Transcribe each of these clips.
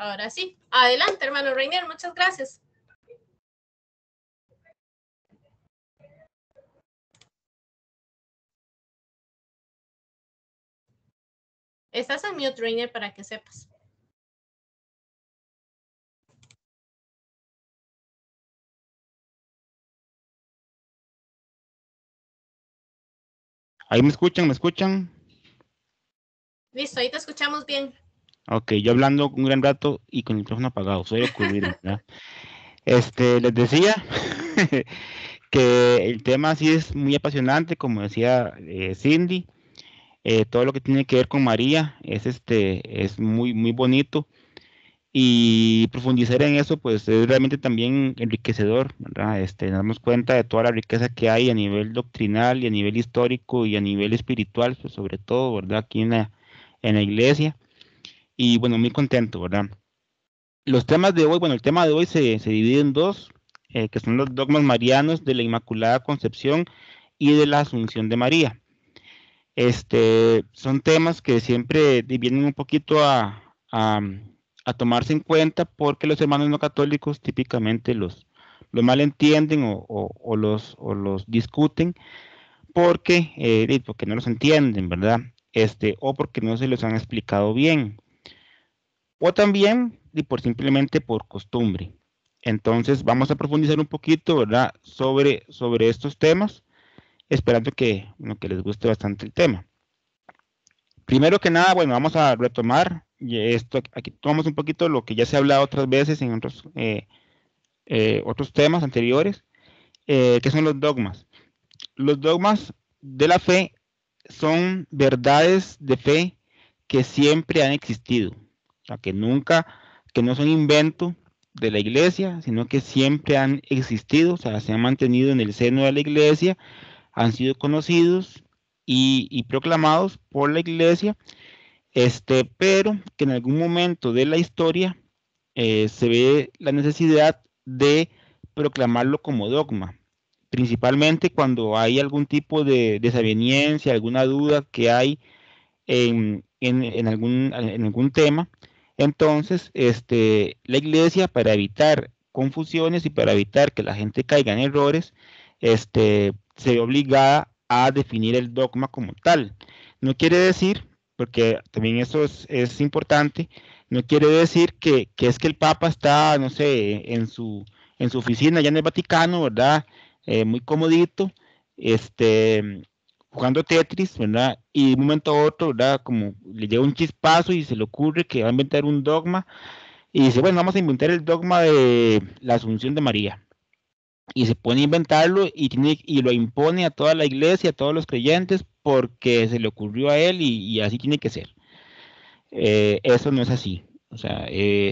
Ahora sí. Adelante, hermano Reinier, muchas gracias. Estás en mute, Reinier, para que sepas. ¿Ahí me escuchan? ¿Me escuchan? Listo, ahí te escuchamos bien. Ok, yo hablando un gran rato y con el micrófono apagado, suele ocurrir, ¿verdad? Les decía que el tema sí es muy apasionante, como decía Cindy, todo lo que tiene que ver con María es muy, muy bonito y profundizar en eso pues es realmente también enriquecedor, ¿verdad? Nos damos cuenta de toda la riqueza que hay a nivel doctrinal y a nivel histórico y a nivel espiritual, pues sobre todo, ¿verdad? Aquí en la iglesia y bueno, muy contento, ¿verdad? Los temas de hoy, bueno, el tema de hoy se divide en dos, que son los dogmas marianos de la Inmaculada Concepción y de la Asunción de María. Son temas que siempre vienen un poquito a tomarse en cuenta porque los hermanos no católicos típicamente los malentienden o los discuten porque no los entienden, ¿verdad? O porque no se los han explicado bien o también y por simplemente por costumbre. Entonces vamos a profundizar un poquito, ¿verdad? Sobre estos temas, esperando bueno, que les guste bastante el tema. Primero que nada, bueno, vamos a retomar aquí tomamos un poquito lo que ya se ha hablado otras veces en otros temas anteriores, que son los dogmas. Los dogmas de la fe son verdades de fe que siempre han existido, o sea, que no son invento de la iglesia, sino que siempre han existido, o sea, se han mantenido en el seno de la iglesia, han sido conocidos y proclamados por la iglesia, pero que en algún momento de la historia se ve la necesidad de proclamarlo como dogma, principalmente cuando hay algún tipo de desaveniencia, alguna duda que hay en algún tema. Entonces, la iglesia, para evitar confusiones y para evitar que la gente caiga en errores, se ve obligada a definir el dogma como tal. No quiere decir, porque también eso es importante, no quiere decir que es que el Papa está, no sé, en su oficina allá en el Vaticano, ¿verdad? Muy comodito, jugando Tetris, ¿verdad? Y de un momento a otro, ¿verdad? Como le llega un chispazo y se le ocurre que va a inventar un dogma y dice, bueno, vamos a inventar el dogma de la Asunción de María. Y se pone a inventarlo y lo impone a toda la iglesia, a todos los creyentes, porque se le ocurrió a él y así tiene que ser. Eso no es así. O sea,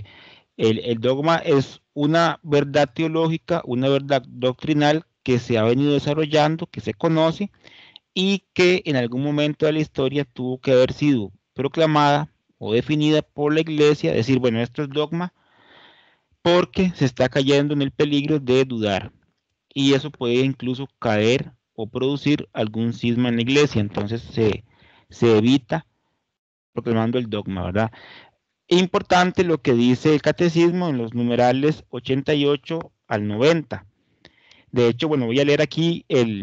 el dogma es una verdad teológica, una verdad doctrinal que se ha venido desarrollando, que se conoce y que en algún momento de la historia tuvo que haber sido proclamada o definida por la iglesia, decir, bueno, esto es dogma porque se está cayendo en el peligro de dudar y eso puede incluso caer o producir algún cisma en la iglesia, entonces se evita proclamando el dogma, ¿verdad? Importante lo que dice el catecismo en los numerales 88 al 90. De hecho, bueno, voy a leer aquí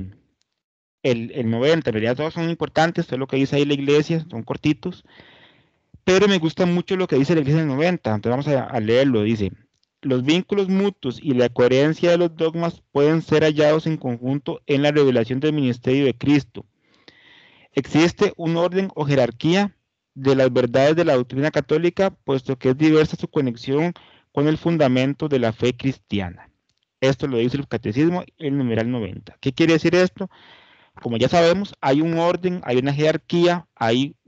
el 90, en realidad todos son importantes, todo lo que dice ahí la iglesia, son cortitos, pero me gusta mucho lo que dice la iglesia en el 90, entonces vamos a leerlo, dice, los vínculos mutuos y la coherencia de los dogmas pueden ser hallados en conjunto en la revelación del ministerio de Cristo. Existe un orden o jerarquía de las verdades de la doctrina católica, puesto que es diversa su conexión con el fundamento de la fe cristiana. Esto lo dice el catecismo, el numeral 90. ¿Qué quiere decir esto? Como ya sabemos, hay un orden, hay una jerarquía, hay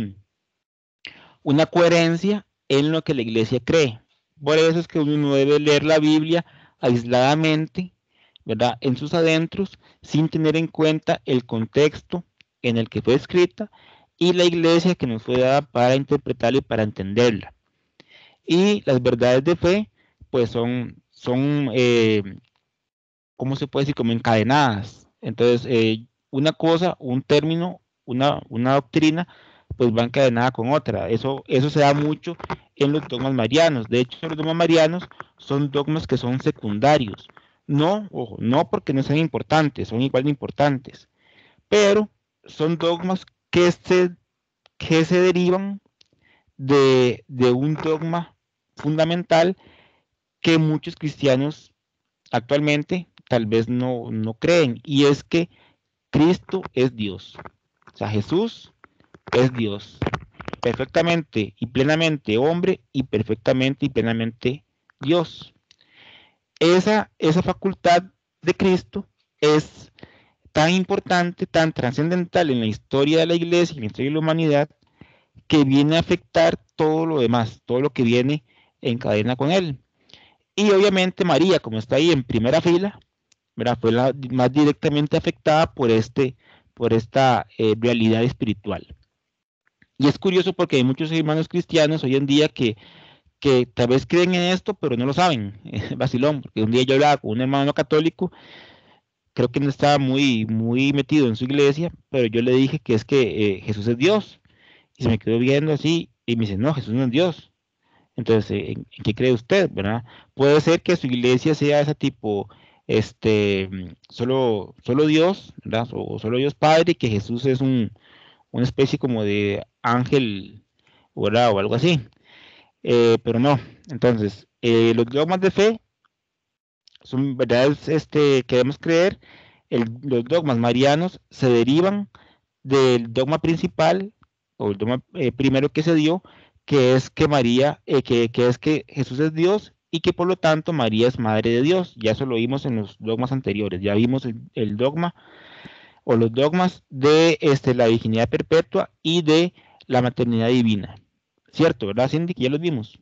una coherencia en lo que la iglesia cree. Por eso es que uno debe leer la Biblia aisladamente, ¿verdad? En sus adentros, sin tener en cuenta el contexto en el que fue escrita y la iglesia que nos fue dada para interpretarla y para entenderla. Y las verdades de fe, pues son ¿cómo se puede decir? Como encadenadas. Entonces, una cosa, un término, una doctrina, pues va encadenada con otra. Eso se da mucho en los dogmas marianos. De hecho, los dogmas marianos son dogmas que son secundarios. No, ojo, no porque no sean importantes, son igual de importantes, pero son dogmas que se derivan de un dogma fundamental que muchos cristianos actualmente tal vez no creen, y es que Cristo es Dios. O sea, Jesús es Dios, perfectamente y plenamente hombre y perfectamente y plenamente Dios. Esa facultad de Cristo es tan importante, tan trascendental en la historia de la iglesia y en la historia de la humanidad, que viene a afectar todo lo demás, todo lo que viene en cadena con él. Y obviamente María, como está ahí en primera fila, ¿verdad?, fue la más directamente afectada por esta realidad espiritual. Y es curioso porque hay muchos hermanos cristianos hoy en día que tal vez creen en esto, pero no lo saben. Vacilón, porque un día yo hablaba con un hermano católico, creo que no estaba muy metido en su iglesia, pero yo le dije que es que Jesús es Dios. Y se me quedó viendo así y me dice, no, Jesús no es Dios. Entonces, ¿en qué cree usted, verdad? Puede ser que su iglesia sea ese tipo, solo Dios, ¿verdad? O solo Dios Padre, y que Jesús es una especie como de ángel, ¿verdad? O algo así. Pero no. Entonces, los dogmas de fe son verdades que debemos creer. Los dogmas marianos se derivan del dogma principal, o el dogma primero que se dio, que es que María, que es que Jesús es Dios y que por lo tanto María es madre de Dios. Ya eso lo vimos en los dogmas anteriores. Ya vimos el dogma o los dogmas de la virginidad perpetua y de la maternidad divina. ¿Cierto, verdad, Cindy? Que ya los vimos.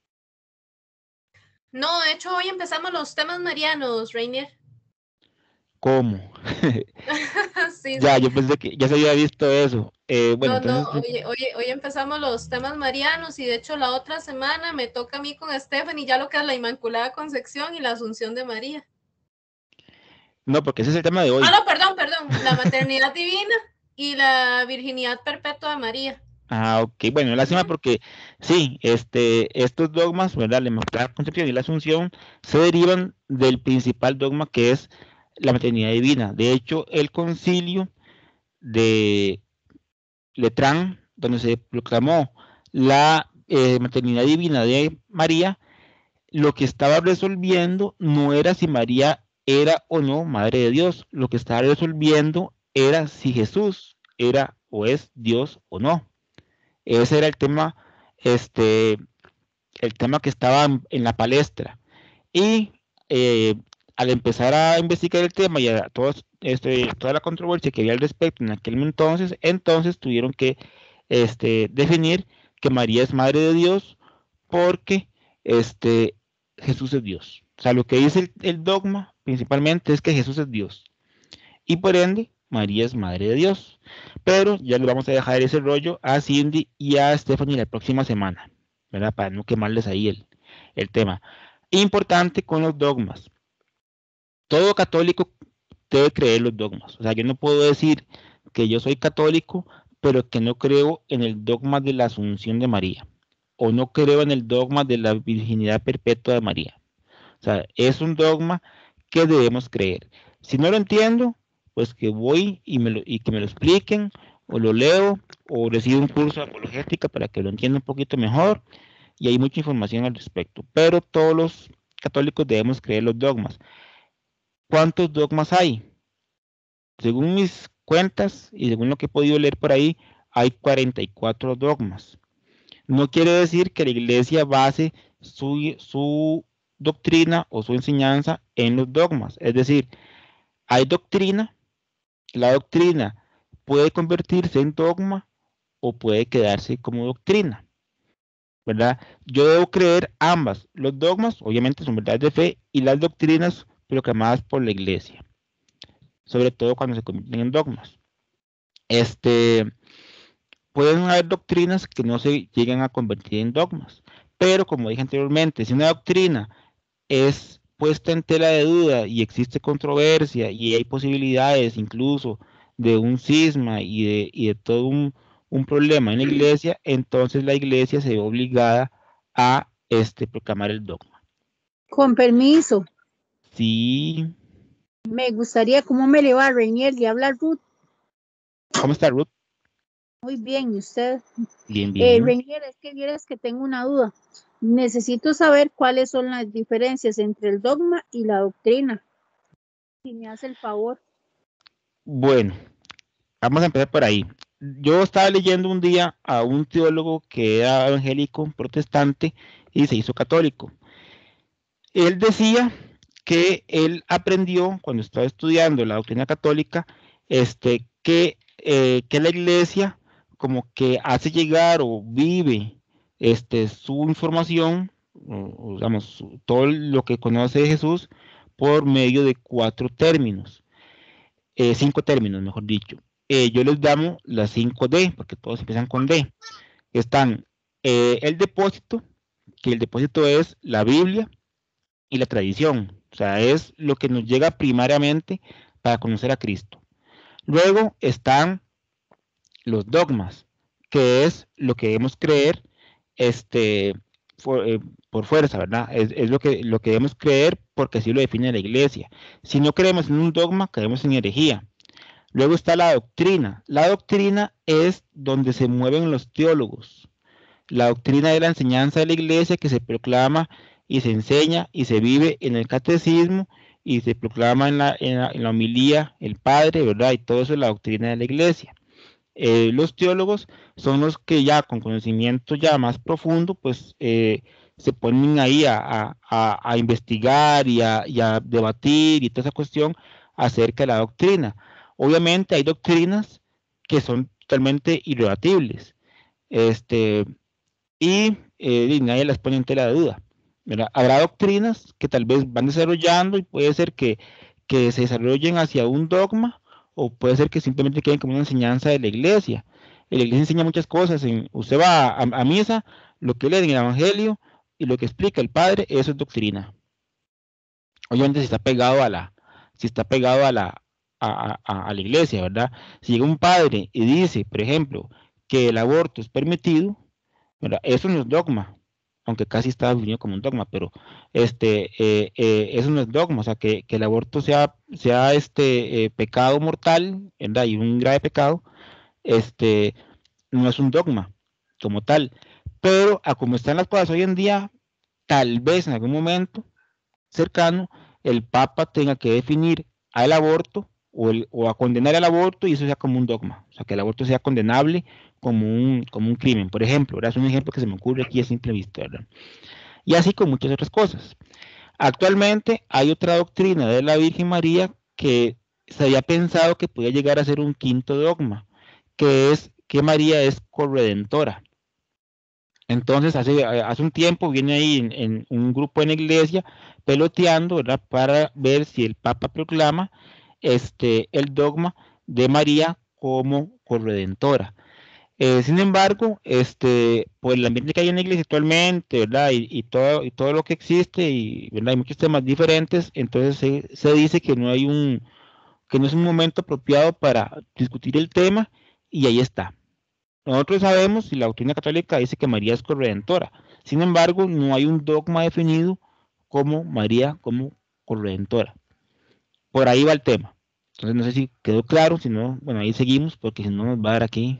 No, de hecho hoy empezamos los temas marianos, Rainier. ¿Cómo? Sí, Ya, sí. yo pensé que ya se había visto eso. Bueno, No, entonces, hoy empezamos los temas marianos y de hecho la otra semana me toca a mí con Stephanie ya lo que es la Inmaculada Concepción y la Asunción de María. no, porque ese es el tema de hoy. No, perdón, la maternidad divina y la virginidad perpetua de María. Ah, ok, bueno, lástima porque sí, estos dogmas, ¿verdad? La Inmaculada Concepción y la Asunción se derivan del principal dogma que es la maternidad divina. De hecho, el concilio de Letrán, donde se proclamó la maternidad divina de María, lo que estaba resolviendo no era si María era o no madre de Dios, lo que estaba resolviendo era si Jesús era o es Dios o no. Ese era el tema que estaba en la palestra. Y eh, al empezar a investigar el tema y a toda la controversia que había al respecto en aquel entonces tuvieron que definir que María es madre de Dios porque Jesús es Dios. O sea, lo que dice el dogma principalmente es que Jesús es Dios. Y por ende, María es madre de Dios. Pero ya le vamos a dejar ese rollo a Cindy y a Stephanie la próxima semana, ¿verdad? Para no quemarles ahí el tema. Importante con los dogmas. Todo católico debe creer los dogmas. O sea, yo no puedo decir que yo soy católico, pero que no creo en el dogma de la Asunción de María. O no creo en el dogma de la virginidad perpetua de María. O sea, es un dogma que debemos creer. Si no lo entiendo, pues que voy y que me lo expliquen, o lo leo, o recibo un curso de apologética para que lo entienda un poquito mejor, y hay mucha información al respecto. Pero todos los católicos debemos creer los dogmas. ¿Cuántos dogmas hay? Según mis cuentas y según lo que he podido leer por ahí, hay 44 dogmas. No quiere decir que la iglesia base su doctrina o su enseñanza en los dogmas. Es decir, hay doctrina, la doctrina puede convertirse en dogma o puede quedarse como doctrina, ¿verdad? Yo debo creer ambas. Los dogmas, obviamente, son verdades de fe y las doctrinas proclamadas por la iglesia, sobre todo cuando se convierten en dogmas. Pueden haber doctrinas que no se lleguen a convertir en dogmas, pero como dije anteriormente, si una doctrina es puesta en tela de duda y existe controversia y hay posibilidades incluso de un cisma y de todo un problema en la iglesia, entonces la iglesia se ve obligada a proclamar el dogma. Con permiso, Sí. me gustaría, ¿cómo me le va, Reinier? Le habla Ruth. ¿Cómo está, Ruth? Muy bien, ¿y usted? Bien, bien. Reinier, es que vieras que tengo una duda. Necesito saber cuáles son las diferencias entre el dogma y la doctrina. Si me hace el favor. Bueno, vamos a empezar por ahí. Yo estaba leyendo un día a un teólogo que era evangélico, protestante, y se hizo católico. Él decía que él aprendió cuando estaba estudiando la doctrina católica, que la iglesia como que hace llegar o vive su información, o, digamos, todo lo que conoce de Jesús por medio de 4 términos, 5 términos, mejor dicho. Yo les llamo las 5D, porque todos empiezan con D. Están el depósito, que el depósito es la Biblia y la tradición, o sea, es lo que nos llega primariamente para conocer a Cristo. Luego están los dogmas, que es lo que debemos creer por fuerza, ¿verdad? Es lo que debemos creer porque así lo define la iglesia. Si no creemos en un dogma, caemos en herejía. Luego está la doctrina. La doctrina es donde se mueven los teólogos. La doctrina es la enseñanza de la iglesia que se proclama y se enseña y se vive en el catecismo y se proclama en la homilía el Padre, ¿verdad? Y todo eso es la doctrina de la iglesia. Los teólogos son los que ya con conocimiento ya más profundo, pues se ponen ahí a investigar y a debatir y toda esa cuestión acerca de la doctrina. Obviamente hay doctrinas que son totalmente irrebatibles, y nadie las pone en tela de duda, ¿verdad? Habrá doctrinas que tal vez van desarrollando y puede ser que se desarrollen hacia un dogma o puede ser que simplemente queden como una enseñanza de la iglesia. Y la iglesia enseña muchas cosas. Usted va a misa, lo que lee en el Evangelio y lo que explica el Padre, eso es doctrina. Obviamente si está pegado a la iglesia, ¿verdad? Si llega un padre y dice, por ejemplo, que el aborto es permitido, ¿verdad? Eso no es dogma, aunque casi está definido como un dogma, pero eso no es dogma, o sea, que el aborto sea pecado mortal, ¿verdad? Y un grave pecado, no es un dogma como tal, pero a como están las cosas hoy en día, tal vez en algún momento cercano, el Papa tenga que definir al aborto o a condenar al aborto y eso sea como un dogma, o sea, que el aborto sea condenable como un crimen, por ejemplo, ¿verdad? Es un ejemplo que se me ocurre aquí a simple vista, ¿verdad? Y así con muchas otras cosas. Actualmente hay otra doctrina de la Virgen María que se había pensado que podía llegar a ser un quinto dogma, que es que María es corredentora. Entonces, hace un tiempo viene ahí en un grupo en la iglesia peloteando, ¿verdad? Para ver si el Papa proclama el dogma de María como corredentora. Sin embargo, por el ambiente que hay en la iglesia actualmente, ¿verdad? Y todo lo que existe, y ¿verdad? Hay muchos temas diferentes, entonces se dice que que no es un momento apropiado para discutir el tema, y ahí está. Nosotros sabemos y la doctrina católica dice que María es corredentora. Sin embargo, no hay un dogma definido como María como corredentora. Por ahí va el tema. Entonces no sé si quedó claro, si no, bueno, ahí seguimos porque si no nos va a dar aquí.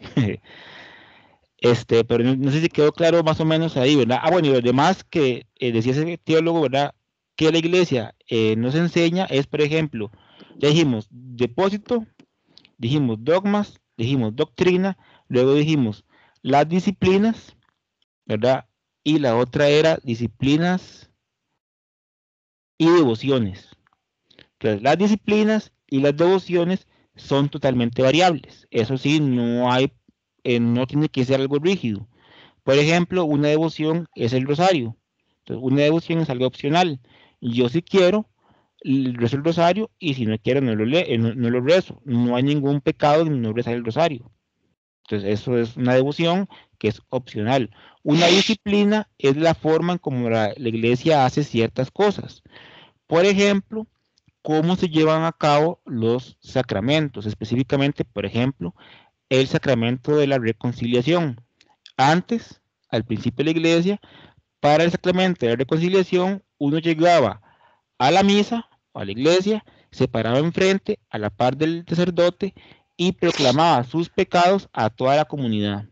Pero no sé si quedó claro más o menos ahí, ¿verdad? Ah, bueno, y lo demás que decía ese teólogo, ¿verdad? Que la iglesia nos enseña es, por ejemplo, ya dijimos depósito, dijimos dogmas, dijimos doctrina, luego dijimos las disciplinas, ¿verdad? Y la otra era disciplinas y devociones. Entonces, las disciplinas y las devociones son totalmente variables. Eso sí, no tiene que ser algo rígido. Por ejemplo, una devoción es el rosario. Entonces, una devoción es algo opcional. Yo si quiero, rezo el rosario y si no quiero, no lo rezo. No hay ningún pecado en no rezar el rosario. Entonces, eso es una devoción que es opcional. Una disciplina es la forma en cómo la iglesia hace ciertas cosas. Por ejemplo, cómo se llevan a cabo los sacramentos, específicamente, por ejemplo, el sacramento de la reconciliación. Antes, al principio de la iglesia, para el sacramento de la reconciliación, uno llegaba a la misa o a la iglesia, se paraba enfrente a la par del sacerdote y proclamaba sus pecados a toda la comunidad.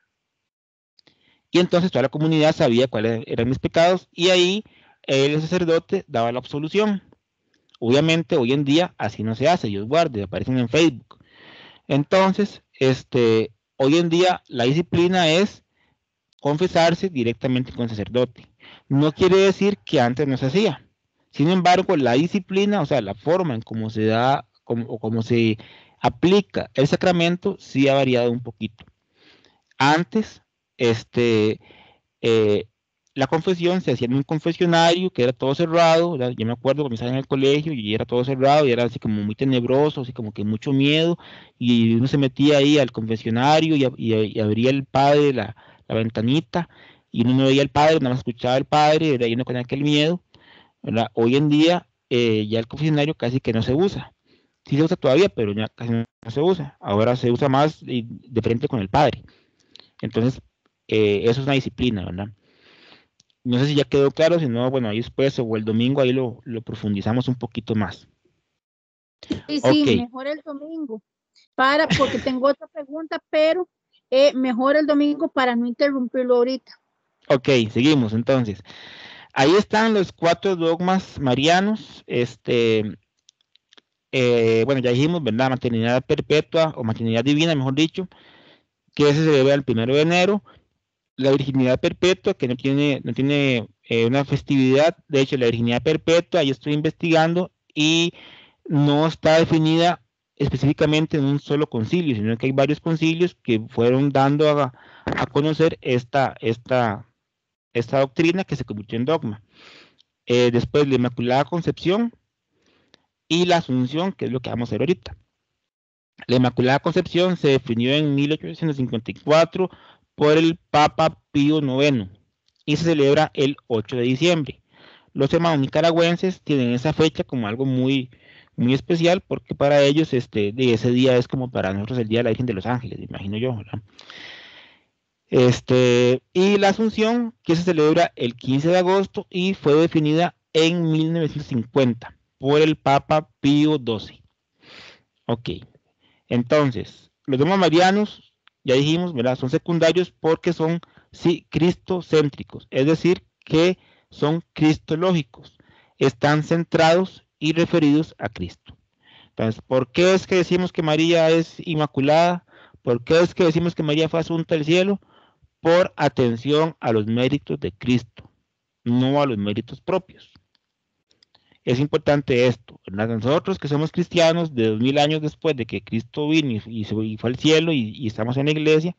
Y entonces toda la comunidad sabía cuáles eran mis pecados y ahí el sacerdote daba la absolución. Obviamente hoy en día así no se hace, Dios guarde, aparecen en Facebook. Entonces, hoy en día la disciplina es confesarse directamente con el sacerdote. No quiere decir que antes no se hacía. Sin embargo, la disciplina, o sea, la forma en cómo se da o cómo se aplica el sacramento, sí ha variado un poquito. Antes, la confesión se hacía en un confesionario que era todo cerrado, ¿verdad? Yo me acuerdo cuando estaba en el colegio y era todo cerrado y era así como muy tenebroso, así como que mucho miedo, y uno se metía ahí al confesionario y abría el padre la ventanita y uno no veía al padre, nada más escuchaba al padre, ¿verdad? Y uno con aquel miedo, ¿verdad? Hoy en día ya el confesionario casi que no se usa. Sí se usa todavía, pero ya casi no se usa. Ahora se usa más de frente con el padre. Entonces, eso es una disciplina, ¿verdad? No sé si ya quedó claro, si no, bueno, ahí después o el domingo ahí lo profundizamos un poquito más. Sí, Ok, mejor el domingo, porque tengo otra pregunta, pero mejor el domingo para no interrumpirlo ahorita. ok, seguimos entonces. Ahí están los 4 dogmas marianos. Bueno, ya dijimos, ¿verdad? Maternidad perpetua o maternidad divina, mejor dicho, que se celebra el 1 de enero. La virginidad perpetua, que no tiene una festividad. De hecho, la virginidad perpetua, yo estoy investigando y no está definida específicamente en un solo concilio, sino que hay varios concilios que fueron dando a conocer esta doctrina que se convirtió en dogma. Después la Inmaculada Concepción y la Asunción, que es lo que vamos a hacer ahorita. La Inmaculada Concepción se definió en 1854 por el Papa Pío IX y se celebra el 8 de diciembre. Los hermanos nicaragüenses tienen esa fecha como algo muy, muy especial porque para ellos de ese día es como para nosotros el Día de la Virgen de los Ángeles, imagino yo, ¿verdad? Y la Asunción, que se celebra el 15 de agosto y fue definida en 1950 por el Papa Pío XII. Ok, entonces, los dogmas marianos, ya dijimos, ¿verdad? Son secundarios porque son, sí, cristocéntricos, es decir, que son cristológicos, están centrados y referidos a Cristo. Entonces, ¿por qué es que decimos que María es inmaculada? ¿Por qué es que decimos que María fue asunta al cielo? Por atención a los méritos de Cristo, no a los méritos propios. Es importante esto, ¿verdad? Nosotros que somos cristianos de 2000 años después de que Cristo vino y fue al cielo y estamos en la iglesia,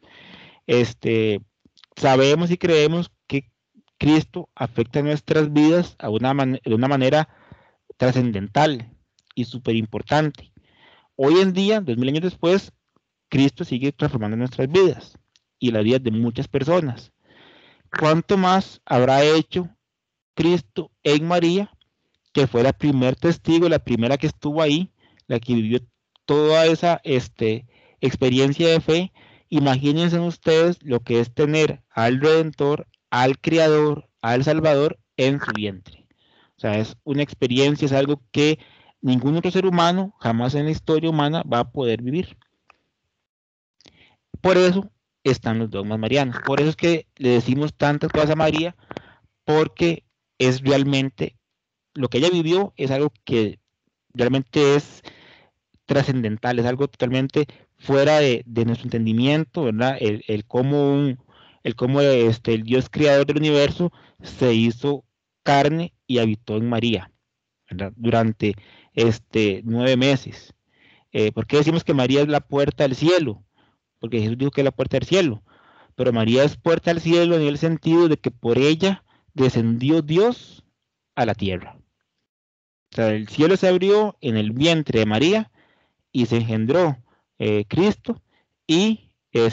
sabemos y creemos que Cristo afecta nuestras vidas de una manera trascendental y súper importante. Hoy en día, 2000 años después, Cristo sigue transformando nuestras vidas y las vidas de muchas personas. ¿Cuánto más habrá hecho Cristo en María, que fue la primer testigo, la primera que estuvo ahí, la que vivió toda esa experiencia de fe? Imagínense ustedes lo que es tener al Redentor, al Creador, al Salvador en su vientre. O sea, es una experiencia, es algo que ningún otro ser humano jamás en la historia humana va a poder vivir. Por eso están los dogmas marianos. Por eso es que le decimos tantas cosas a María, porque es realmente lo que ella vivió, es algo que realmente es trascendental, es algo totalmente fuera de nuestro entendimiento, ¿verdad? El cómo el Dios creador del universo se hizo carne y habitó en María, ¿verdad? Durante 9 meses. ¿Por qué decimos que María es la puerta al cielo? Porque Jesús dijo que es la puerta del cielo, pero María es puerta al cielo en el sentido de que por ella descendió Dios a la tierra. O sea, el cielo se abrió en el vientre de María y se engendró Cristo y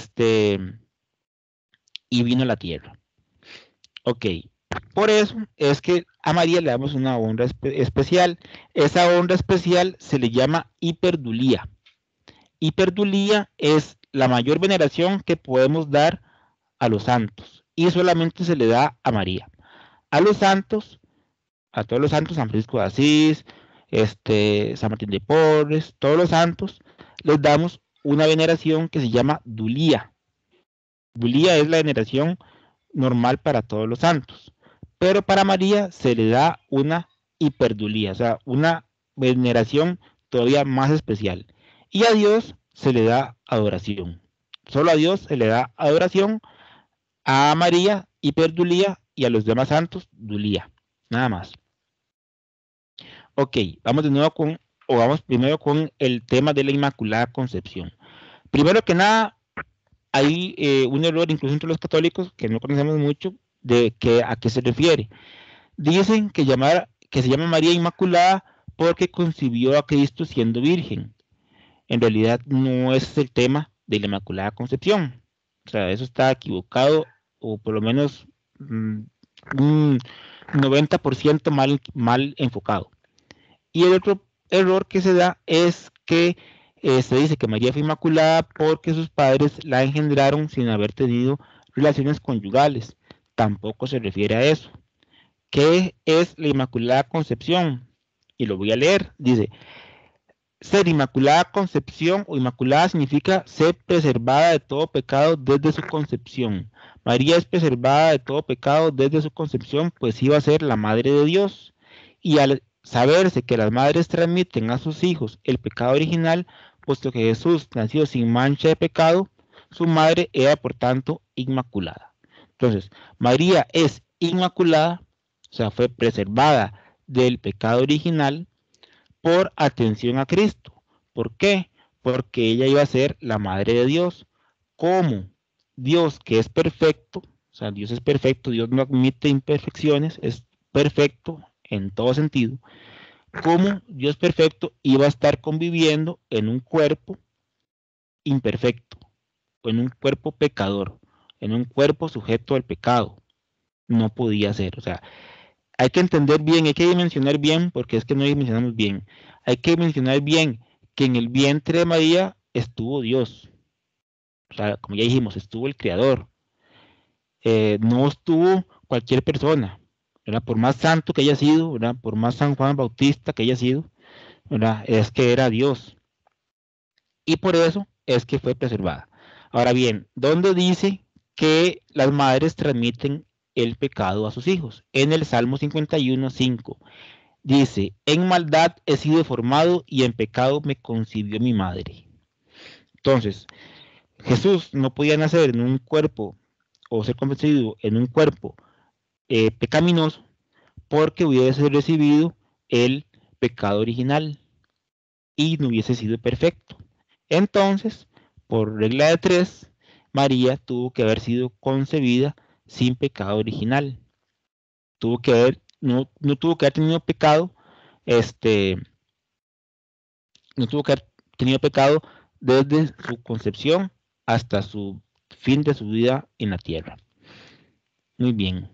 y vino a la tierra. Ok, por eso es que a María le damos una honra especial. Esa honra especial se le llama hiperdulía. Hiperdulía es la mayor veneración que podemos dar a los santos y solamente se le da a María. a los santos, a todos los santos, San Francisco de Asís, San Martín de Porres, todos los santos, les damos una veneración que se llama dulía. Dulía es la veneración normal para todos los santos, pero para María se le da una hiperdulía, o sea, una veneración todavía más especial. Y a Dios se le da adoración. Solo a Dios se le da adoración, a María hiperdulía y a los demás santos dulía, nada más. Ok, vamos de nuevo vamos primero con el tema de la Inmaculada Concepción. Primero que nada, hay un error incluso entre los católicos que no conocemos mucho de a qué se refiere. Dicen que se llama María Inmaculada porque concibió a Cristo siendo virgen. En realidad no es el tema de la Inmaculada Concepción. O sea, eso está equivocado, o por lo menos un 90% mal enfocado. Y el otro error que se da es que se dice que María fue inmaculada porque sus padres la engendraron sin haber tenido relaciones conyugales. Tampoco se refiere a eso. ¿Qué es la Inmaculada Concepción? Y lo voy a leer. Dice, ser Inmaculada Concepción o Inmaculada significa ser preservada de todo pecado desde su concepción. María es preservada de todo pecado desde su concepción, pues iba a ser la Madre de Dios. Y al saberse que las madres transmiten a sus hijos el pecado original, puesto que Jesús nació sin mancha de pecado, su madre era por tanto inmaculada. Entonces, María es inmaculada, o sea, fue preservada del pecado original por atención a Cristo. ¿Por qué? Porque ella iba a ser la Madre de Dios. Como Dios, que es perfecto, o sea, Dios es perfecto, Dios no admite imperfecciones, es perfecto en todo sentido. Como Dios perfecto iba a estar conviviendo en un cuerpo imperfecto, en un cuerpo pecador, en un cuerpo sujeto al pecado. No podía ser, o sea, hay que entender bien, hay que dimensionar bien, porque es que no dimensionamos bien. Hay que mencionar bien que en el vientre de María estuvo Dios. O sea, como ya dijimos, estuvo el Creador. No estuvo cualquier persona, ¿verdad? Por más santo que haya sido, ¿verdad? Por más San Juan Bautista que haya sido, ¿verdad? Es que era Dios. Y por eso es que fue preservada. Ahora bien, ¿dónde dice que las madres transmiten el pecado a sus hijos? En el Salmo 51:5. Dice, en maldad he sido formado y en pecado me concibió mi madre. Entonces, Jesús no podía nacer en un cuerpo o ser concebido en un cuerpo pecaminoso porque hubiese recibido el pecado original y no hubiese sido perfecto. Entonces, por regla de 3, María tuvo que haber sido concebida sin pecado original. No tuvo que haber tenido pecado, no tuvo que haber tenido pecado desde su concepción hasta su fin de su vida en la tierra. Muy bien.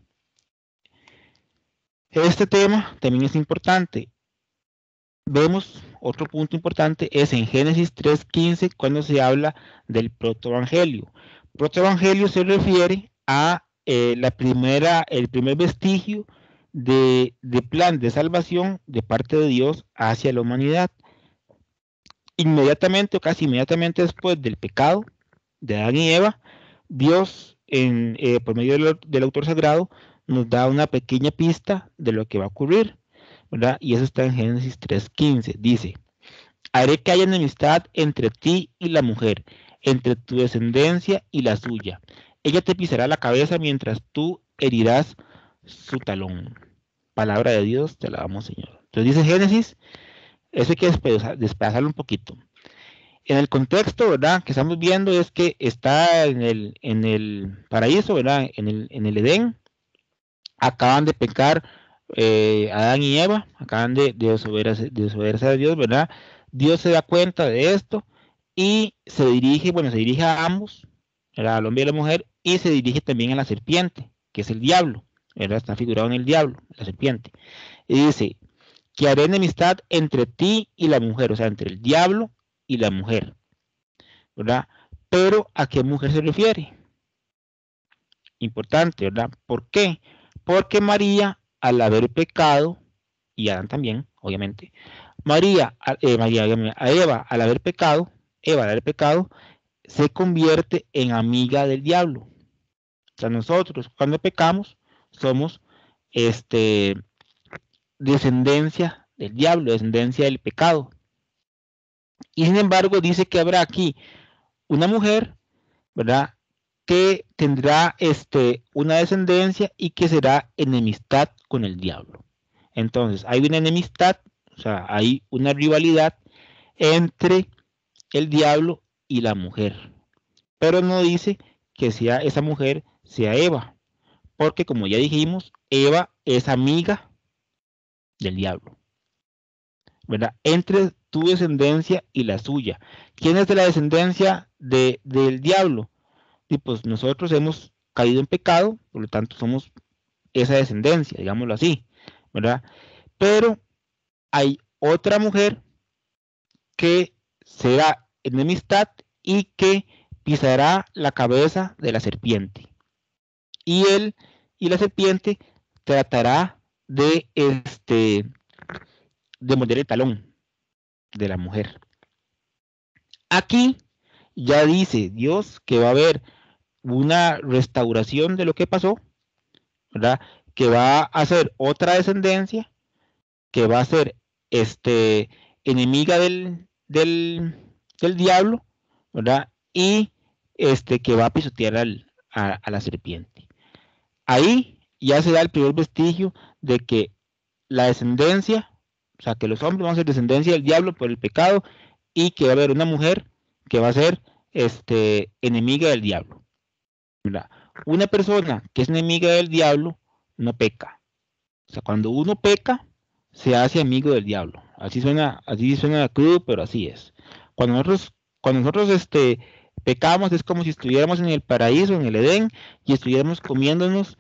Este tema también es importante. Vemos otro punto importante, es en Génesis 3:15, cuando se habla del protoevangelio. Protoevangelio se refiere a el primer vestigio de plan de salvación de parte de Dios hacia la humanidad. Inmediatamente o casi inmediatamente después del pecado de Adán y Eva, Dios, por medio del autor sagrado, nos da una pequeña pista de lo que va a ocurrir, ¿verdad? Y eso está en Génesis 3:15. Dice, haré que haya enemistad entre ti y la mujer, entre tu descendencia y la suya. Ella te pisará la cabeza mientras tú herirás su talón. Palabra de Dios, te alabamos, Señor. Entonces dice Génesis, eso hay que desplazarlo un poquito. En el contexto, ¿verdad?, que estamos viendo es que está en el paraíso, ¿verdad?, en el Edén. Acaban de pecar Adán y Eva, acaban de desobedecer a Dios, ¿verdad? Dios se da cuenta de esto y se dirige a ambos, ¿verdad?, al hombre y a la mujer, y se dirige también a la serpiente, que es el diablo, ¿verdad? Está figurado en el diablo, la serpiente. Y dice, que haré enemistad entre ti y la mujer, o sea, entre el diablo y la mujer, ¿verdad? Pero ¿a qué mujer se refiere? Importante, ¿verdad? ¿Por qué? porque María, al haber pecado, y Adán también, obviamente, a Eva, al haber pecado, se convierte en amiga del diablo. O sea, nosotros cuando pecamos somos descendencia del diablo, descendencia del pecado. Y sin embargo dice que habrá aquí una mujer, ¿verdad?, que tendrá una descendencia y que será enemistad con el diablo. Entonces, hay una enemistad, o sea, hay una rivalidad entre el diablo y la mujer. Pero no dice que esa mujer sea Eva, porque como ya dijimos, Eva es amiga del diablo, ¿verdad? Entre tu descendencia y la suya. ¿Quién es de la descendencia del diablo? Y pues nosotros hemos caído en pecado, por lo tanto somos esa descendencia, digámoslo así, ¿verdad? Pero hay otra mujer que será enemistad y que pisará la cabeza de la serpiente. Y él y la serpiente tratará de morder el talón de la mujer. Aquí ya dice Dios que va a haber una restauración de lo que pasó, ¿verdad? Que va a ser otra descendencia, que va a ser enemiga del diablo, ¿verdad? Y que va a pisotear a la serpiente. Ahí ya se da el primer vestigio de que la descendencia, o sea, que los hombres van a ser descendencia del diablo por el pecado y que va a haber una mujer que va a ser enemiga del diablo, ¿verdad? Una persona que es enemiga del diablo no peca. O sea, cuando uno peca, se hace amigo del diablo. Así suena crudo, pero así es. Cuando nosotros pecamos, es como si estuviéramos en el paraíso, en el Edén, y estuviéramos comiéndonos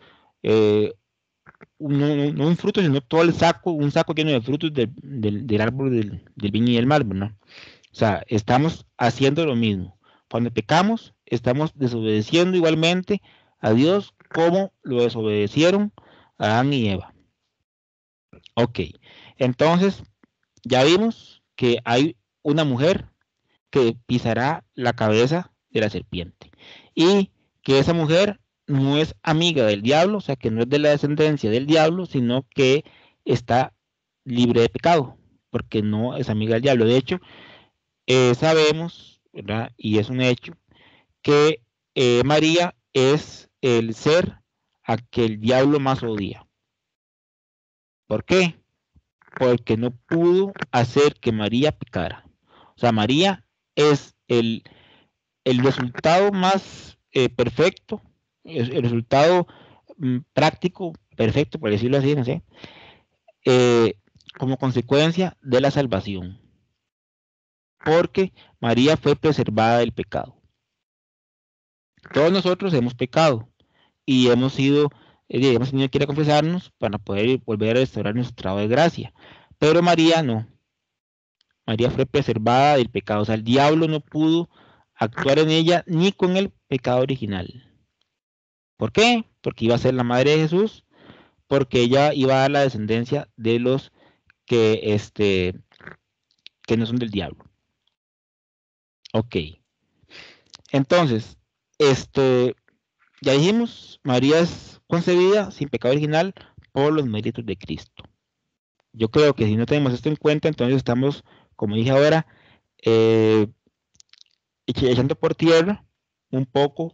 no un fruto, sino todo el saco, un saco lleno de frutos del árbol del bien y del mal, ¿no? O sea, estamos haciendo lo mismo. Cuando pecamos, estamos desobedeciendo igualmente a Dios como lo desobedecieron Adán y Eva. Ok, entonces ya vimos que hay una mujer que pisará la cabeza de la serpiente y que esa mujer no es amiga del diablo, o sea que no es de la descendencia del diablo, sino que está libre de pecado, porque no es amiga del diablo. De hecho, sabemos, ¿verdad? Y es un hecho, que María es el ser a que el diablo más odia. ¿Por qué? Porque no pudo hacer que María pecara. O sea, María es el resultado más perfecto, el resultado práctico, perfecto, por decirlo así, no sé, como consecuencia de la salvación. Porque María fue preservada del pecado. Todos nosotros hemos pecado y hemos tenido que ir a confesarnos para poder volver a restaurar nuestro estado de gracia. Pero María no. María fue preservada del pecado. O sea, el diablo no pudo actuar en ella ni con el pecado original. ¿Por qué? Porque iba a ser la madre de Jesús, porque ella iba a dar la descendencia de los que no son del diablo. Ok. Entonces, ya dijimos, María es concebida sin pecado original por los méritos de Cristo. Yo creo que si no tenemos esto en cuenta, entonces estamos, como dije ahora, echando por tierra un poco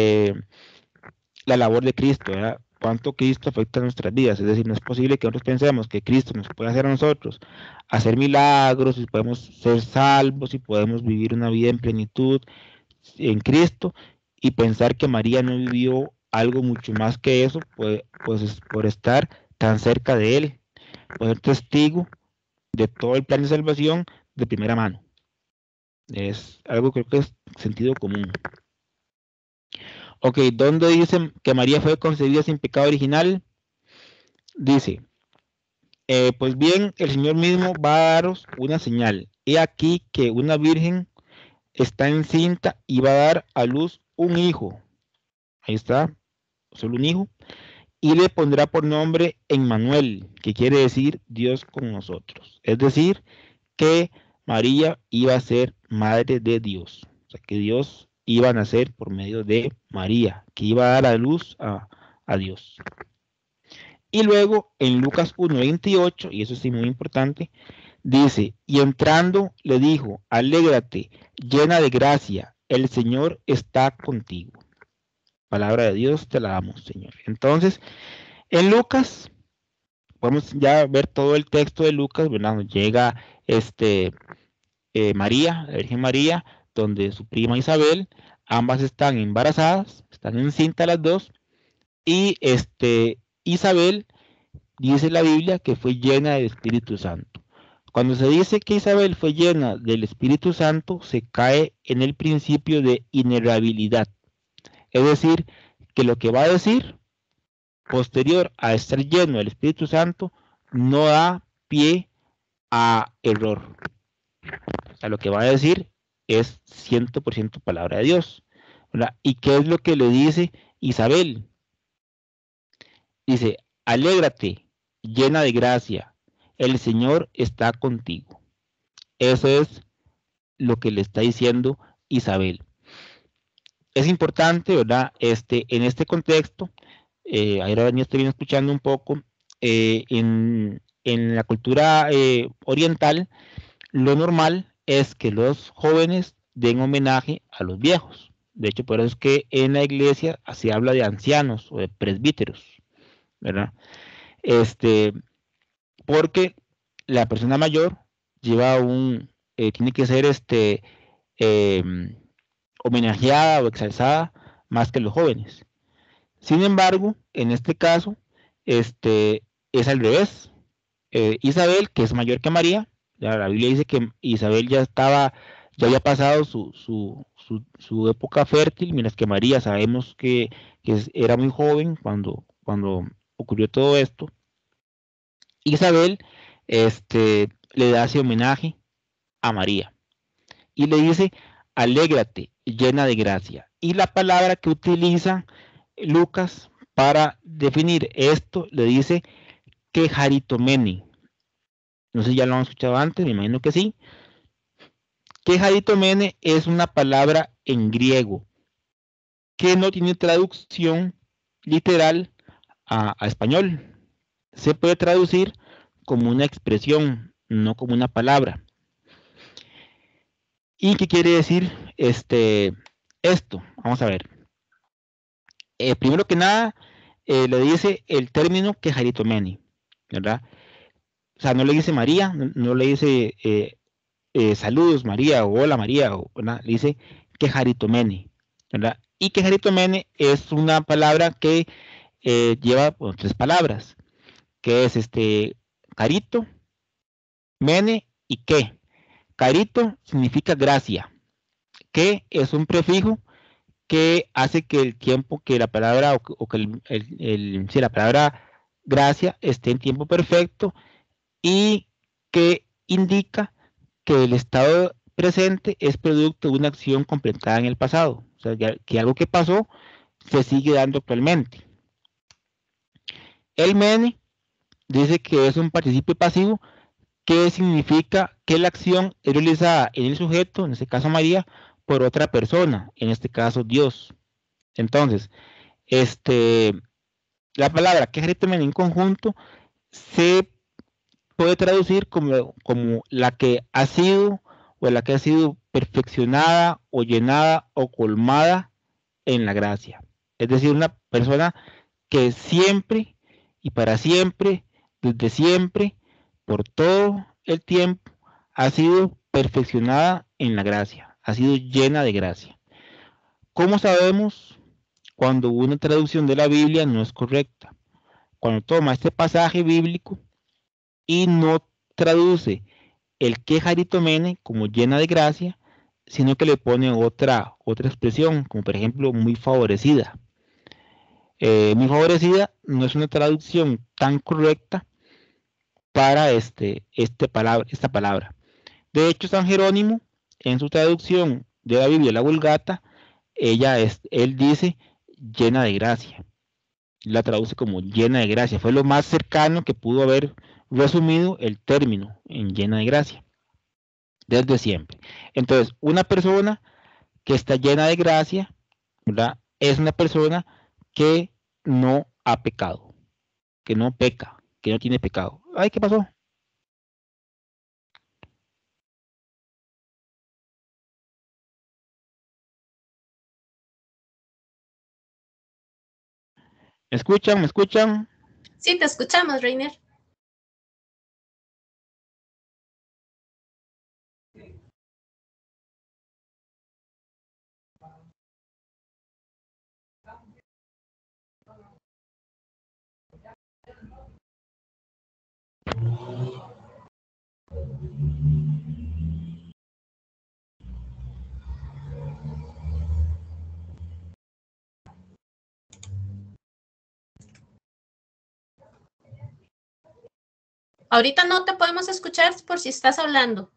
la labor de Cristo, ¿verdad? Cuánto Cristo afecta a nuestras vidas. Es decir, no es posible que nosotros pensemos que Cristo nos puede hacer a nosotros hacer milagros, y podemos ser salvos, y podemos vivir una vida en plenitud en Cristo, y pensar que María no vivió algo mucho más que eso, pues es por estar tan cerca de Él, por ser testigo de todo el plan de salvación de primera mano. Es algo que creo que es sentido común. Ok, ¿dónde dicen que María fue concebida sin pecado original? Dice, pues bien, el Señor mismo va a daros una señal. He aquí que una virgen está encinta y va a dar a luz un hijo. Ahí está, solo un hijo. y le pondrá por nombre Emmanuel, que quiere decir Dios con nosotros. Es decir, que María iba a ser madre de Dios. O sea, que Dios iba a nacer por medio de María, que iba a dar a luz a Dios. Y luego en Lucas 1:28, y eso sí muy importante, dice, y entrando le dijo, alégrate, llena de gracia, el Señor está contigo. Palabra de Dios, te la damos, Señor. Entonces, en Lucas, podemos ya ver todo el texto de Lucas, ¿verdad? Nos llega María, la Virgen María, donde su prima Isabel, ambas están embarazadas, están encintas las dos, y Isabel dice la Biblia que fue llena del Espíritu Santo. Cuando se dice que Isabel fue llena del Espíritu Santo, se cae en el principio de inerrabilidad. Es decir, que lo que va a decir posterior a estar lleno del Espíritu Santo no da pie a error. O sea, lo que va a decir es 100% palabra de Dios, ¿verdad? ¿Y qué es lo que le dice Isabel? Dice, alégrate, llena de gracia, el Señor está contigo. Eso es lo que le está diciendo Isabel. Es importante, ¿verdad? En este contexto, ahora estoy escuchando un poco, en la cultura oriental, lo normal es que los jóvenes den homenaje a los viejos. De hecho, por eso es que en la iglesia se habla de ancianos o de presbíteros, ¿verdad? Porque la persona mayor lleva tiene que ser homenajeada o exalzada más que los jóvenes. Sin embargo, en este caso, es al revés. Isabel, que es mayor que María, ya la Biblia dice que Isabel ya había pasado su época fértil, mientras que María sabemos que era muy joven cuando ocurrió todo esto. Isabel le da ese homenaje a María y le dice, alégrate, llena de gracia. Y la palabra que utiliza Lucas para definir esto le dice que jaritomene. No sé si ya lo han escuchado antes, me imagino que sí. Que jaritomene es una palabra en griego que no tiene traducción literal a español. Se puede traducir como una expresión, no como una palabra. ¿Y qué quiere decir esto? Vamos a ver. Primero que nada, le dice el término que jaritomene, ¿verdad? O sea, no le dice María, no le dice saludos María o hola María, ¿verdad? Le dice que jaritomene, ¿verdad? Y que jaritomene es una palabra que lleva tres palabras, que es carito, mene y que. Carito significa gracia, que es un prefijo que hace que el tiempo que la palabra o que la palabra gracia esté en tiempo perfecto y que indica que el estado presente es producto de una acción completada en el pasado, o sea, que algo que pasó se sigue dando actualmente. El mene dice que es un participio pasivo que significa que la acción es realizada en el sujeto, en este caso María, por otra persona, en este caso Dios. Entonces, la palabra que jaritomene en conjunto se puede traducir como la que ha sido o la que ha sido perfeccionada o llenada o colmada en la gracia. Es decir, una persona que siempre y para siempre, desde siempre, por todo el tiempo, ha sido perfeccionada en la gracia, ha sido llena de gracia. ¿Cómo sabemos cuando una traducción de la Biblia no es correcta? Cuando toma este pasaje bíblico y no traduce el que jaritomene como llena de gracia, sino que le pone otra expresión, como por ejemplo muy favorecida. Muy favorecida no es una traducción tan correcta para esta palabra. De hecho, San Jerónimo, en su traducción de la Biblia, la Vulgata, él dice llena de gracia. la traduce como llena de gracia. Fue lo más cercano que pudo haber resumido el término en llena de gracia, desde siempre. Entonces, una persona que está llena de gracia, ¿verdad? Es una persona que no ha pecado, que no peca, que no tiene pecado. Ay, ¿qué pasó? ¿Me escuchan? ¿Me escuchan? Sí, te escuchamos, Reiner. Ahorita no te podemos escuchar por si estás hablando.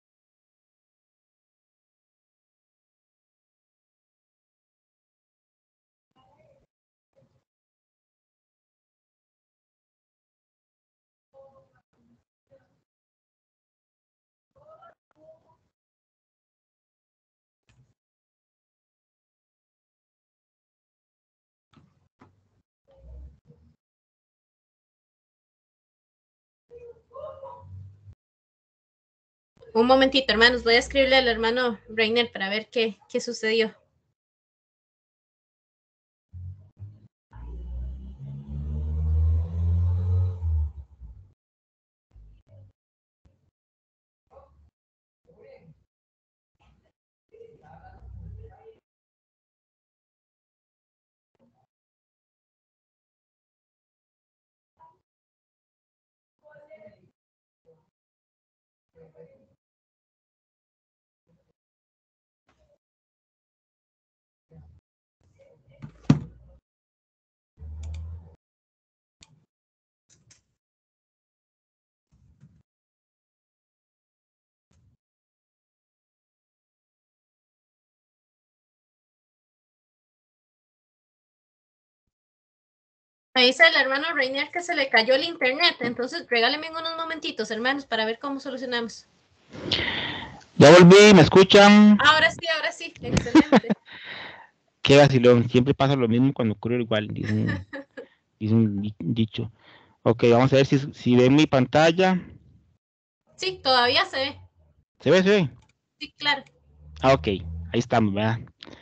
Un momentito, hermanos, voy a escribirle al hermano Reiner para ver qué sucedió. Me dice el hermano Reiner que se le cayó el internet, entonces regálenme unos momentitos, hermanos, para ver cómo solucionamos. Ya volví, ¿me escuchan? Ahora sí, excelente. Qué vacilón, siempre pasa lo mismo cuando ocurre igual, dice un dicho. Ok, vamos a ver si ven mi pantalla. Sí, todavía se ve. ¿Se ve? ¿Se ve? Sí, claro. Ah, ok, ahí estamos, ¿verdad?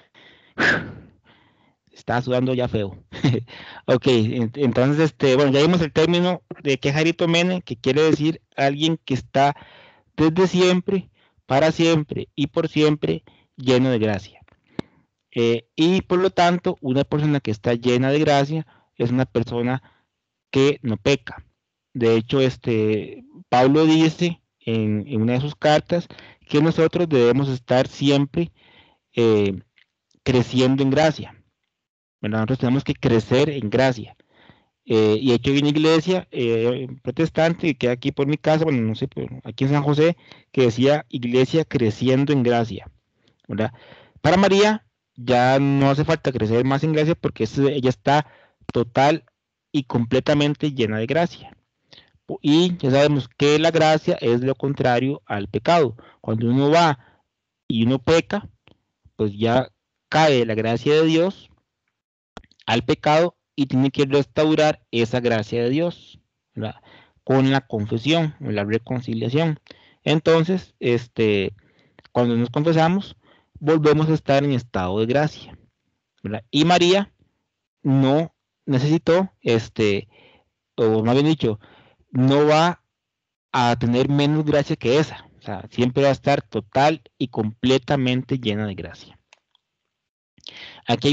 Está sudando ya feo. Ok, entonces, bueno, ya vimos el término de quejarito mene, que quiere decir alguien que está desde siempre, para siempre y por siempre lleno de gracia. Y por lo tanto, una persona que está llena de gracia es una persona que no peca. De hecho, Pablo dice en una de sus cartas que nosotros debemos estar siempre creciendo en gracia. ¿Verdad? Nosotros tenemos que crecer en gracia. Y de hecho hay una iglesia protestante que queda aquí por mi casa, bueno, no sé, pero aquí en San José, que decía iglesia creciendo en gracia, ¿verdad? Para María ya no hace falta crecer más en gracia porque ella está total y completamente llena de gracia. Y ya sabemos que la gracia es lo contrario al pecado. Cuando uno va y uno peca, pues ya cae la gracia de Dios al pecado y tiene que restaurar esa gracia de Dios, ¿verdad? Con la confesión, la reconciliación. Entonces, cuando nos confesamos, volvemos a estar en estado de gracia, ¿verdad? Y María no necesitó, o más bien dicho, no va a tener menos gracia que esa. O sea, siempre va a estar total y completamente llena de gracia. Aquí hay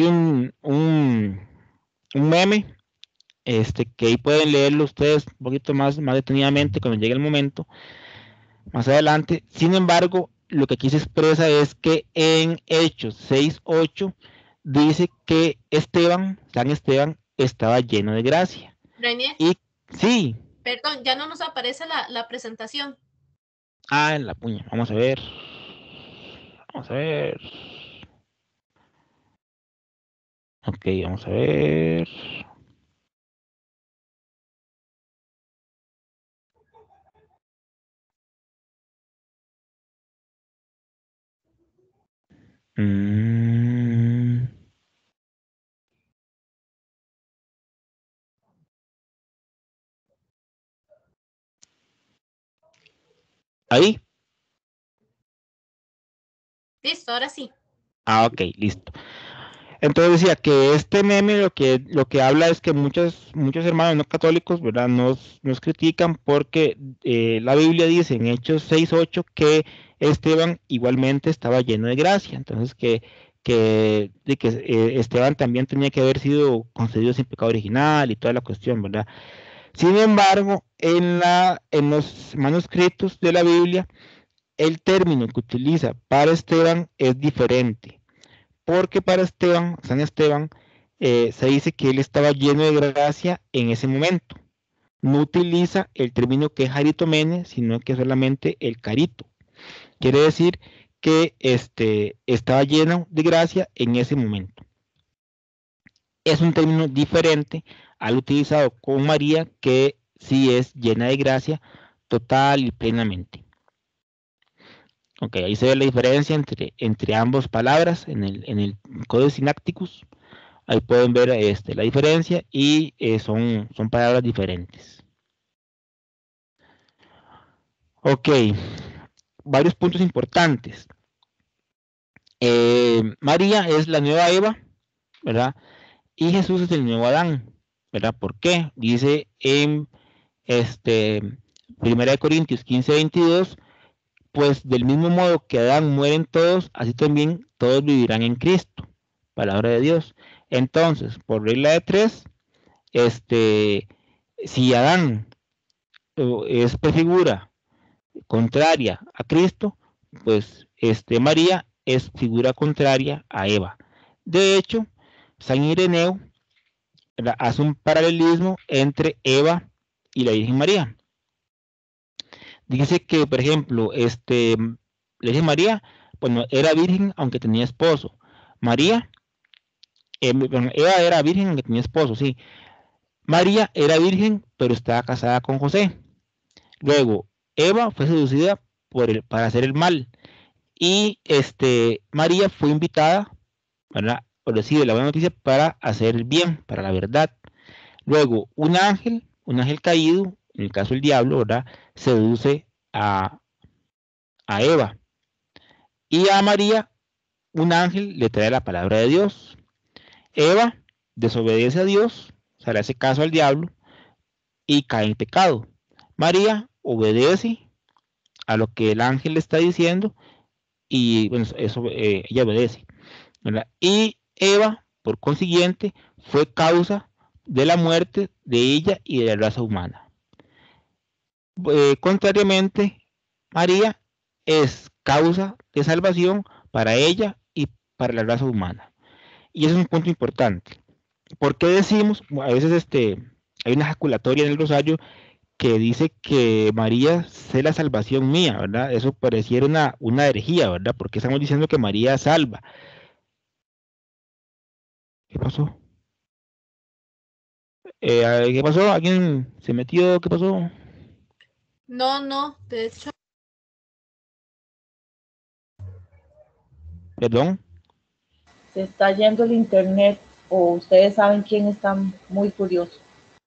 un meme, que ahí pueden leerlo ustedes un poquito más detenidamente cuando llegue el momento, más adelante. Sin embargo, lo que aquí se expresa es que en Hechos 6:8 dice que San Esteban, estaba lleno de gracia. Reiner, Y sí, perdón, ya no nos aparece la presentación. en la puña, vamos a ver. Vamos a ver. Ok, vamos a ver. Mm. ¿Ahí? Listo, ahora sí. Ah, ok, listo. Entonces decía que este meme lo que habla es que muchos hermanos no católicos, ¿verdad? Nos critican porque la Biblia dice en Hechos 6:8 que Esteban igualmente estaba lleno de gracia. Entonces que Esteban también tenía que haber sido concedido sin pecado original y toda la cuestión, ¿verdad? Sin embargo, en los manuscritos de la Biblia, el término que utiliza para Esteban es diferente, porque para Esteban, San Esteban, se dice que él estaba lleno de gracia en ese momento. No utiliza el término que es jaritomene, sino que solamente el carito. Quiere decir que estaba lleno de gracia en ese momento. Es un término diferente al utilizado con María, que sí es llena de gracia total y plenamente. Ok, ahí se ve la diferencia entre ambas palabras en el Codex Sinaiticus. Ahí pueden ver la diferencia y son palabras diferentes. Ok, varios puntos importantes. María es la nueva Eva, ¿verdad? Y Jesús es el nuevo Adán, ¿verdad? ¿Por qué? Dice en 1 Corintios 15:22, pues del mismo modo que Adán mueren todos, así también todos vivirán en Cristo. Palabra de Dios. Entonces, por regla de 3, si Adán es prefigura contraria a Cristo, pues María es figura contraria a Eva. De hecho, San Ireneo hace un paralelismo entre Eva y la Virgen María. Dice que, por ejemplo, la Virgen María, bueno, era virgen aunque tenía esposo. María, Eva era virgen aunque tenía esposo, sí. María era virgen, pero estaba casada con José. Luego, Eva fue seducida para hacer el mal. Y María fue invitada, ¿verdad? Por decir la buena noticia, para hacer el bien, para la verdad. Luego, un ángel caído, en el caso del diablo, ¿verdad? Seduce a Eva. Y a María, un ángel le trae la palabra de Dios. Eva desobedece a Dios, o sea, le hace caso al diablo y cae en pecado. María obedece a lo que el ángel le está diciendo y bueno, eso ella obedece, ¿verdad? Y Eva, por consiguiente, fue causa de la muerte de ella y de la raza humana. Contrariamente, María es causa de salvación para ella y para la raza humana. Y eso es un punto importante. ¿Por qué decimos, a veces hay una ejaculatoria en el rosario que dice que María sé la salvación mía, ¿verdad? Eso pareciera una herejía, ¿verdad? Porque estamos diciendo que María salva. ¿Qué pasó? ¿Qué pasó? ¿Alguien se metió? ¿Qué pasó? No, de hecho, Perdón. Se está yendo el internet o ustedes saben quién está muy curioso.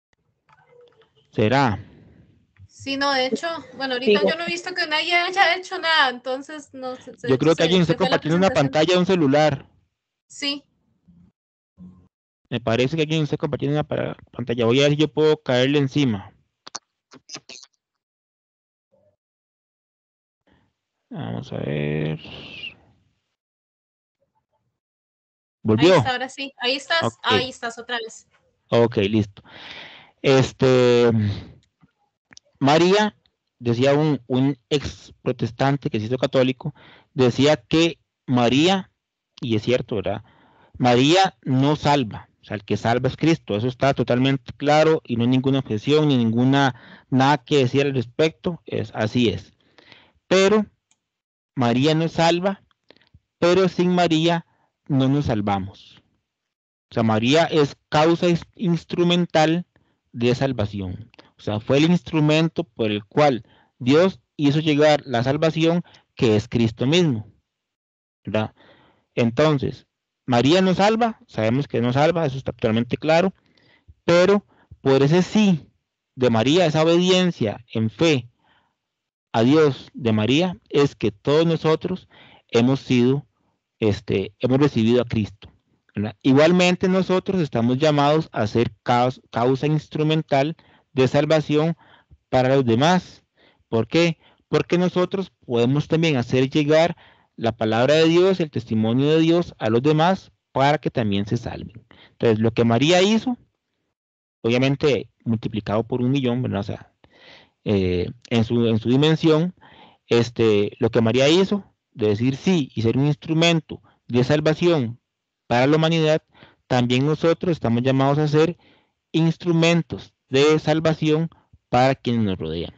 ¿Será? sí, no, de hecho, bueno, ahorita Digo, yo no he visto que nadie haya hecho nada, entonces, no, de Yo hecho, creo que alguien está se fue la compartiendo una presentación. pantalla de un celular. Sí, Me parece que alguien está compartiendo una pantalla. Voy a ver si yo puedo caerle encima. Vamos a ver. ahí ¿Volvió? está, ahora sí, Ok, ahí estás otra vez. ok, listo. María, decía un ex protestante que se hizo católico, decía que María, y es cierto, ¿verdad? María no salva, o sea, el que salva es Cristo, eso está totalmente claro y no hay ninguna objeción ni nada que decir al respecto, así es. Pero María nos salva, pero sin María no nos salvamos. O sea, María es causa instrumental de salvación. O sea, fue el instrumento por el cual Dios hizo llegar la salvación, que es Cristo mismo, ¿verdad? Entonces, María nos salva, sabemos que nos salva, eso está totalmente claro, pero por ese sí de María, esa obediencia en fe a Dios de María, es que todos nosotros hemos hemos recibido a Cristo, ¿verdad? Igualmente nosotros estamos llamados a ser causa instrumental de salvación para los demás. ¿Por qué? Porque nosotros podemos también hacer llegar la palabra de Dios, el testimonio de Dios a los demás para que también se salven. Entonces, lo que María hizo, obviamente multiplicado por 1.000.000, ¿verdad? O sea, en su dimensión, lo que María hizo, de decir sí y ser un instrumento de salvación para la humanidad, también nosotros estamos llamados a ser instrumentos de salvación para quienes nos rodean.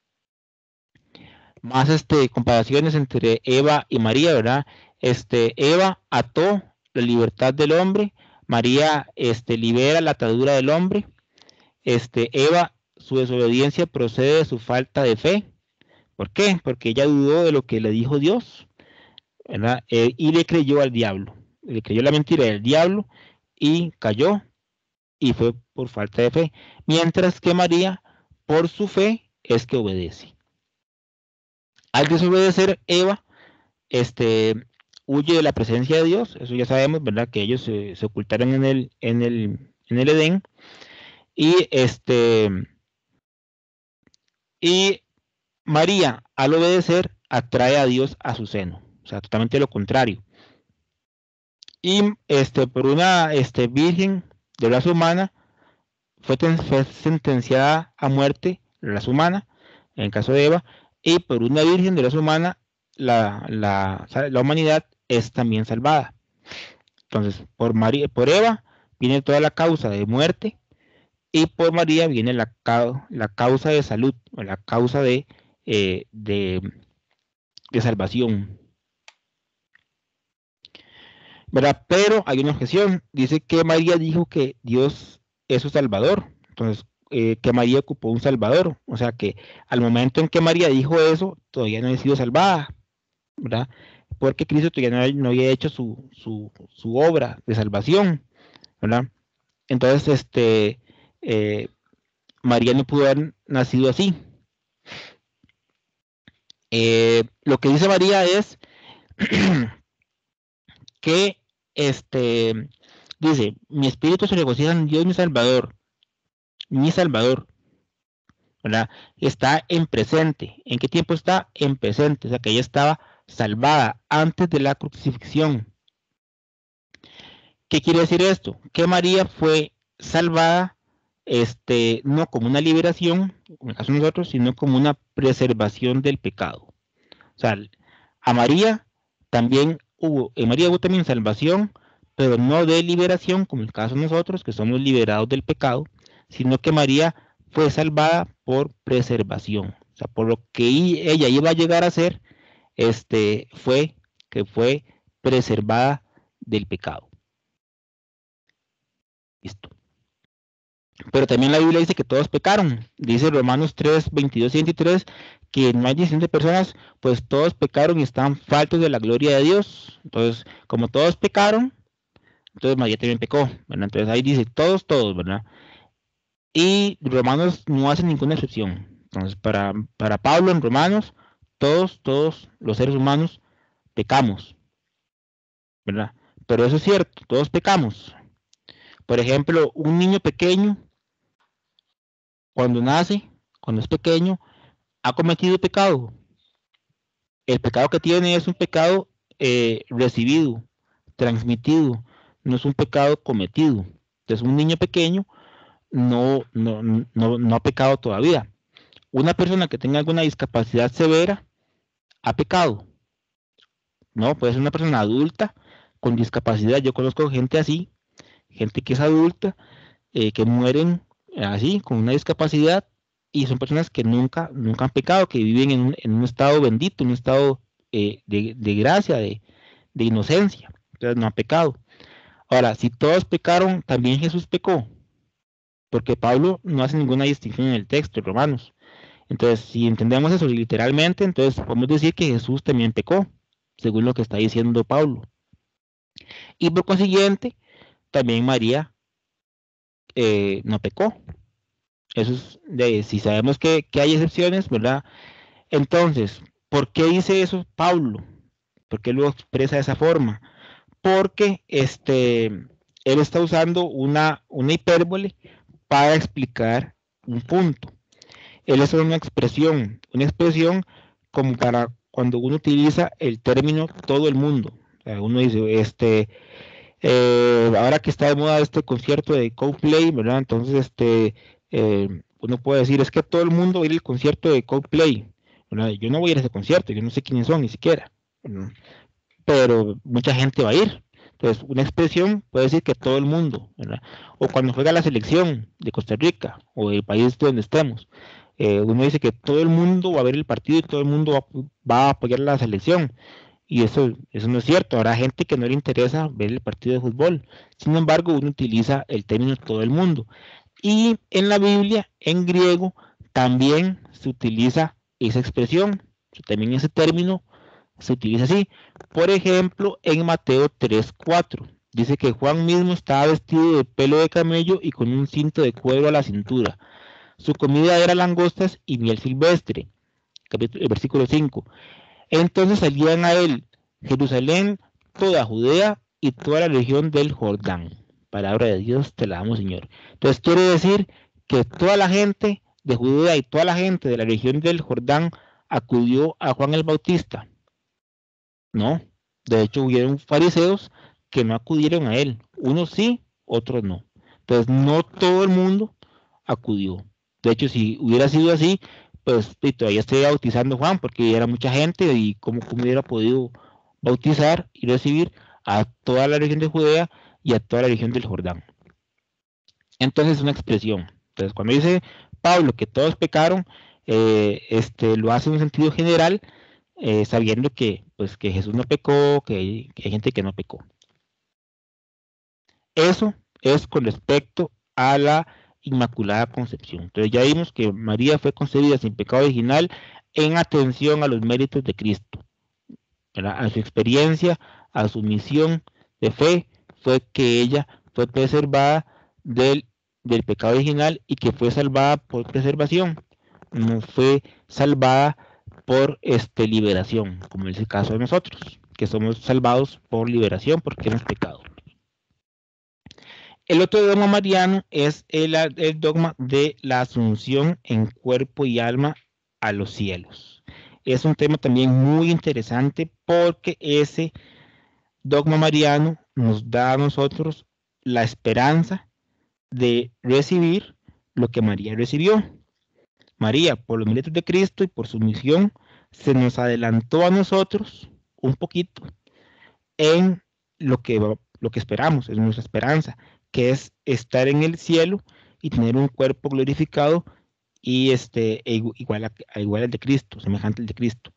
Más comparaciones entre Eva y María, ¿verdad? Eva ató la libertad del hombre, María libera la atadura del hombre. Eva, su desobediencia procede de su falta de fe. ¿Por qué? Porque ella dudó de lo que le dijo Dios, ¿verdad? Y le creyó al diablo, le creyó la mentira del diablo y cayó, y fue por falta de fe. Mientras que María, por su fe, es que obedece. Al desobedecer, Eva huye de la presencia de Dios, eso ya sabemos, ¿verdad? Que ellos se ocultaron en el Edén, y María, al obedecer, atrae a Dios a su seno, o sea, totalmente lo contrario. Y por una virgen de raza humana, fue sentenciada a muerte, raza humana, en el caso de Eva, y por una virgen de raza humana, la humanidad es también salvada. Entonces, por Eva viene toda la causa de muerte, y por María viene la causa de salud, o la causa de salvación, ¿verdad? Pero hay una objeción, dice que María dijo que Dios es su salvador, entonces que María ocupó un salvador, o sea que al momento en que María dijo eso, todavía no había sido salvada, ¿verdad? Porque Cristo todavía no había hecho su obra de salvación, ¿verdad? Entonces, María no pudo haber nacido así. Lo que dice María es que dice, mi espíritu se regocija en Dios mi Salvador, ¿verdad? Está en presente. ¿En qué tiempo está? En presente, o sea que ella estaba salvada antes de la crucifixión. ¿Qué quiere decir esto? Que María fue salvada, no como una liberación, en el caso de nosotros, sino como una preservación del pecado. O sea, a María también en María hubo también salvación, pero no de liberación, como en el caso de nosotros, que somos liberados del pecado, sino que María fue salvada por preservación. O sea, por lo que ella iba a llegar a ser, fue preservada del pecado. Listo. Pero también la Biblia dice que todos pecaron. Dice Romanos 3, 22 y 23, que no hay distinción de personas, pues todos pecaron y están faltos de la gloria de Dios. Entonces, como todos pecaron, entonces María también pecó, ¿verdad? Entonces ahí dice todos, ¿verdad? Y Romanos no hace ninguna excepción. Entonces, para Pablo en Romanos, todos los seres humanos pecamos, ¿verdad? Pero eso es cierto, todos pecamos. Por ejemplo, un niño pequeño, cuando nace, cuando es pequeño, ha cometido pecado. El pecado que tiene es un pecado recibido, transmitido, no es un pecado cometido. Entonces, un niño pequeño no ha pecado todavía. Una persona que tenga alguna discapacidad severa ha pecado. No, puede ser una persona adulta con discapacidad. Yo conozco gente así, gente que es adulta, que mueren así, con una discapacidad, y son personas que nunca han pecado, que viven en un estado bendito, un estado de gracia, de inocencia. Entonces no han pecado. Ahora, si todos pecaron, también Jesús pecó, porque Pablo no hace ninguna distinción en el texto, Romanos. Entonces, si entendemos eso literalmente, entonces podemos decir que Jesús también pecó, según lo que está diciendo Pablo. Y por consiguiente, también María no pecó. Eso es si sabemos que hay excepciones, ¿verdad? Entonces, ¿por qué dice eso Pablo? ¿Por qué lo expresa de esa forma? Porque él está usando una hipérbole para explicar un punto. Él es una expresión como para cuando uno utiliza el término todo el mundo. O sea, uno dice, ahora que está de moda este concierto de Coldplay, ¿verdad? Entonces, uno puede decir, es que todo el mundo va a ir al concierto de Coldplay, ¿verdad? Yo no voy a ir a ese concierto, yo no sé quiénes son ni siquiera, ¿verdad? Pero mucha gente va a ir. Entonces, una expresión puede decir que todo el mundo, ¿verdad? O cuando juega la selección de Costa Rica o del país donde estemos, uno dice que todo el mundo va a ver el partido y todo el mundo va a apoyar la selección. Y eso no es cierto. Habrá gente que no le interesa ver el partido de fútbol. Sin embargo, uno utiliza el término todo el mundo. Y en la Biblia, en griego, también se utiliza esa expresión. También ese término se utiliza así. Por ejemplo, en Mateo 3:4. Dice que Juan mismo estaba vestido de pelo de camello y con un cinto de cuero a la cintura. Su comida era langostas y miel silvestre. El versículo 5. Entonces salían a él Jerusalén, toda Judea y toda la región del Jordán. Palabra de Dios, te la damos, Señor. Entonces quiere decir que toda la gente de Judea y toda la gente de la región del Jordán acudió a Juan el Bautista. No, de hecho hubieron fariseos que no acudieron a él. Unos sí, otros no. Entonces no todo el mundo acudió. De hecho, si hubiera sido así, pues todavía estaría bautizando Juan, porque era mucha gente y cómo hubiera podido bautizar y recibir a toda la región de Judea y a toda la región del Jordán. Entonces es una expresión. Entonces cuando dice Pablo que todos pecaron, lo hace en un sentido general, sabiendo que Jesús no pecó, que hay gente que no pecó. Eso es con respecto a la Inmaculada Concepción. Entonces ya vimos que María fue concebida sin pecado original en atención a los méritos de Cristo, ¿verdad? A su experiencia, a su misión de fe, fue que ella fue preservada del pecado original y que fue salvada por preservación, no fue salvada por liberación, como es el caso de nosotros, que somos salvados por liberación porque hemos pecado. El otro dogma mariano es el dogma de la asunción en cuerpo y alma a los cielos. Es un tema también muy interesante porque ese dogma mariano nos da a nosotros la esperanza de recibir lo que María recibió. María, por los méritos de Cristo y por su misión, se nos adelantó a nosotros un poquito en lo que esperamos, es nuestra esperanza, que es estar en el cielo y tener un cuerpo glorificado y igual al de Cristo, semejante al de Cristo.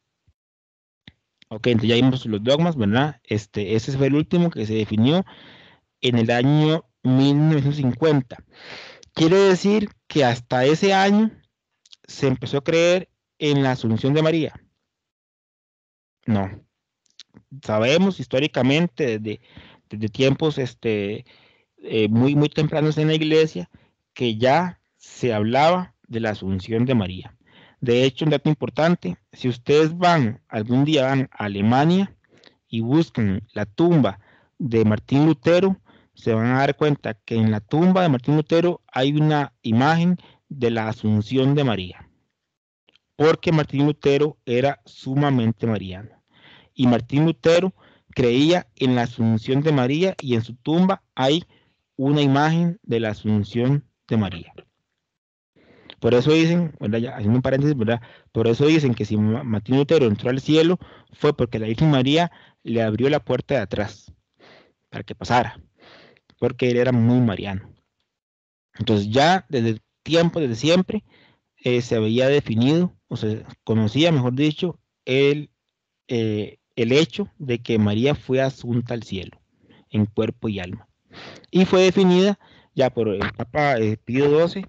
Ok, entonces ya vimos los dogmas, ¿verdad? Ese fue el último que se definió en el año 1950. Quiere decir que hasta ese año se empezó a creer en la asunción de María. No. Sabemos históricamente desde tiempos muy tempranos en la iglesia que ya se hablaba de la asunción de María. De hecho, un dato importante, si ustedes algún día van a Alemania y buscan la tumba de Martín Lutero, se van a dar cuenta que en la tumba de Martín Lutero hay una imagen de la asunción de María, porque Martín Lutero era sumamente mariano. Y Martín Lutero creía en la asunción de María y en su tumba hay una imagen de la asunción de María. Por eso dicen, ¿verdad? Ya haciendo un paréntesis, ¿verdad? Por eso dicen que si Martín Lutero entró al cielo fue porque la Virgen María le abrió la puerta de atrás para que pasara, porque él era muy mariano. Entonces ya desde siempre, se había definido, o se conocía, mejor dicho, el hecho de que María fue asunta al cielo, en cuerpo y alma. Y fue definida ya por el Papa Pío XII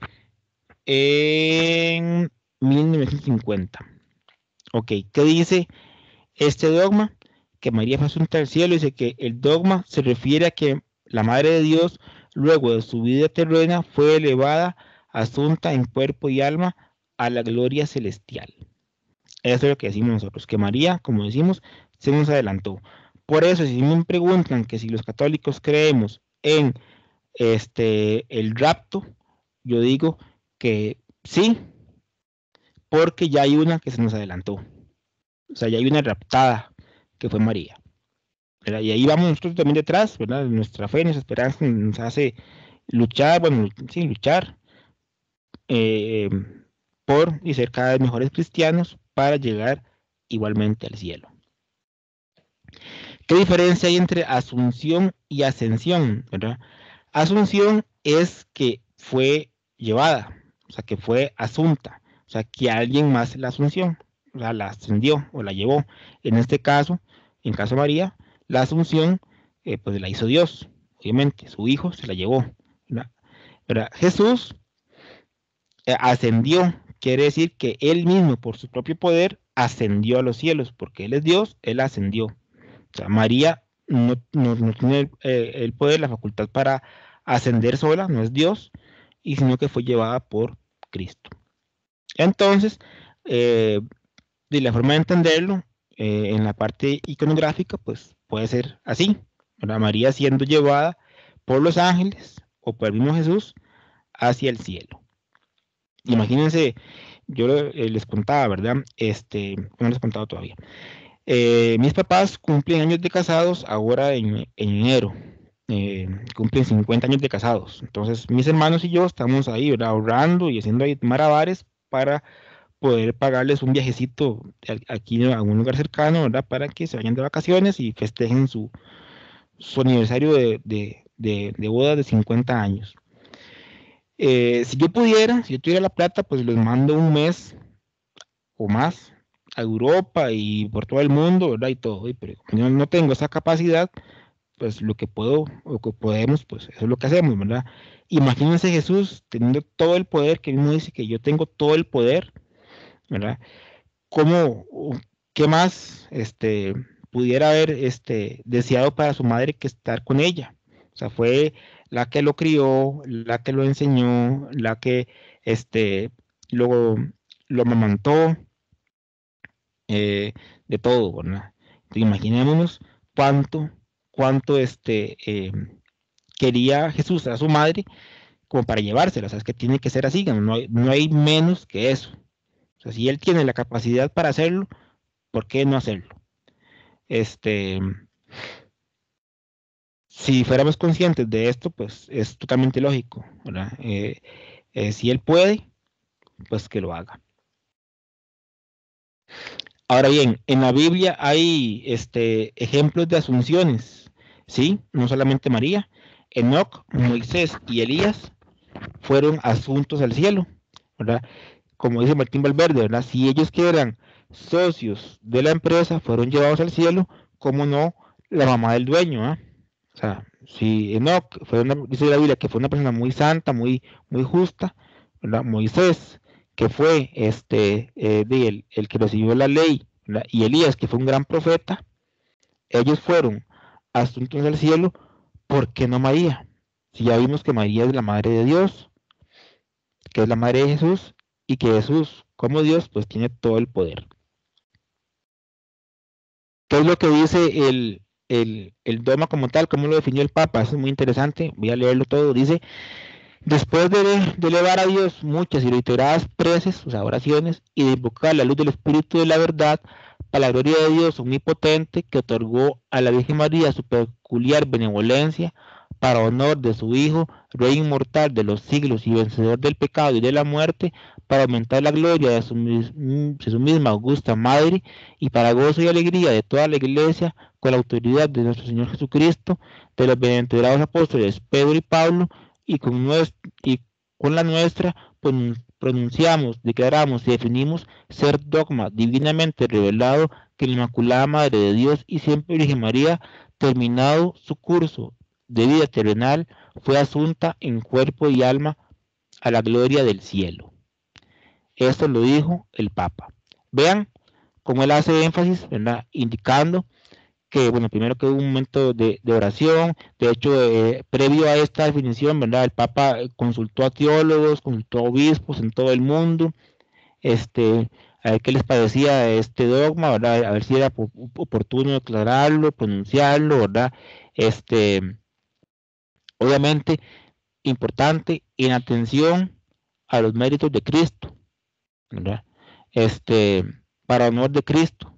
en 1950. Ok, ¿qué dice este dogma? que María fue asunta al cielo, dice que el dogma se refiere a que la Madre de Dios, luego de su vida terrena, fue elevada, asunta en cuerpo y alma a la gloria celestial. Eso es lo que decimos nosotros, que María, como decimos, se nos adelantó. Por eso, si me preguntan que si los católicos creemos en el rapto, yo digo que sí, porque ya hay una que se nos adelantó. O sea, ya hay una raptada, que fue María. ¿Verdad? Y ahí vamos nosotros también detrás, ¿verdad? Nuestra fe, nuestra esperanza nos hace luchar, bueno, sí, luchar por y ser cada vez mejores cristianos para llegar igualmente al cielo. ¿Qué diferencia hay entre asunción y ascensión? ¿Verdad? Asunción es que fue llevada, o sea, que fue asunta, o sea, que alguien más la asunción, o sea, la ascendió o la llevó. En este caso, en caso de María, la asunción, pues la hizo Dios, obviamente, su hijo se la llevó. ¿Verdad? Jesús ascendió, quiere decir que él mismo, por su propio poder, ascendió a los cielos, porque él es Dios, él ascendió. O sea, María no tiene el poder, la facultad para ascender sola, no es Dios, y sino que fue llevada por Cristo. Entonces, de la forma de entenderlo, en la parte iconográfica, pues puede ser así, ¿verdad? María siendo llevada por los ángeles o por el mismo Jesús hacia el cielo. Imagínense, yo les contaba, ¿verdad? No les he contado todavía. Mis papás cumplen años de casados ahora en enero. Cumplen 50 años de casados. Entonces, mis hermanos y yo estamos ahí, ¿verdad? Ahorrando y haciendo ahí malabares para poder pagarles un viajecito aquí a un lugar cercano, ¿verdad? Para que se vayan de vacaciones y festejen su aniversario de boda de 50 años. Si yo pudiera, si yo tuviera la plata, pues les mando un mes o más a Europa y por todo el mundo, ¿verdad? Y todo, pero como yo no tengo esa capacidad, pues lo que puedo, o que podemos, pues eso es lo que hacemos, ¿verdad? Imagínense Jesús teniendo todo el poder, que mismo dice que yo tengo todo el poder, ¿verdad? ¿Cómo, qué más, pudiera haber, deseado para su madre que estar con ella? O sea, fue la que lo crió, la que lo enseñó, la que, lo amamantó, de todo, ¿verdad? Entonces, imaginémonos cuánto quería Jesús a su madre como para llevársela. O sea, es que tiene que ser así, no hay menos que eso. O sea, si él tiene la capacidad para hacerlo, ¿por qué no hacerlo? Si fuéramos conscientes de esto, pues es totalmente lógico, ¿verdad? Si él puede, pues que lo haga. Ahora bien, en la Biblia hay ejemplos de asunciones, ¿sí? No solamente María. Enoc, Moisés y Elías fueron asuntos al cielo, ¿verdad? Como dice Martín Valverde, ¿verdad? Si ellos que eran socios de la empresa fueron llevados al cielo, ¿cómo no la mamá del dueño? O sea, si Enoc dice la Biblia que fue una persona muy santa, muy justa, ¿verdad? Moisés, que fue el que recibió la ley, ¿verdad? Y Elías, que fue un gran profeta, ellos fueron asuntos al cielo. ¿Por qué no María? Si ya vimos que María es la madre de Dios, que es la madre de Jesús, y que Jesús, como Dios, pues tiene todo el poder. ¿Qué es lo que dice el dogma como tal? ¿Cómo lo definió el Papa? Eso es muy interesante, voy a leerlo todo. Dice: después de elevar a Dios muchas y reiteradas preces, o sea, oraciones, y de invocar la luz del Espíritu de la verdad, para la gloria de Dios omnipotente, que otorgó a la Virgen María su peculiar benevolencia, para honor de su Hijo, Rey inmortal de los siglos y vencedor del pecado y de la muerte, para aumentar la gloria de su misma augusta Madre, y para gozo y alegría de toda la Iglesia, con la autoridad de nuestro Señor Jesucristo, de los bienaventurados apóstoles Pedro y Pablo, y con la nuestra, pues pronunciamos, declaramos y definimos ser dogma divinamente revelado que la Inmaculada Madre de Dios y siempre Virgen María, terminado su curso de vida terrenal, fue asunta en cuerpo y alma a la gloria del cielo. Esto lo dijo el Papa. Vean cómo él hace énfasis, ¿verdad? Indicando que, bueno, primero que hubo un momento de oración. De hecho, previo a esta definición, ¿verdad? El Papa consultó a teólogos, consultó a obispos en todo el mundo, a ver qué les parecía este dogma, ¿verdad? A ver si era oportuno declararlo, pronunciarlo, ¿verdad? Obviamente, importante en atención a los méritos de Cristo, ¿verdad? Para honor de Cristo,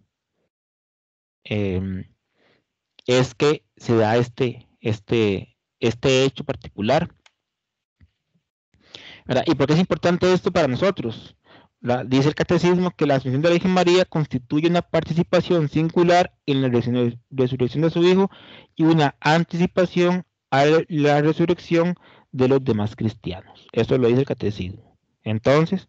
es que se da este hecho particular, ¿verdad? ¿Y por qué es importante esto para nosotros? Dice el Catecismo que la Asunción de la Virgen María constituye una participación singular en la resurrección de su Hijo y una anticipación a la resurrección de los demás cristianos. Eso lo dice el Catecismo. Entonces,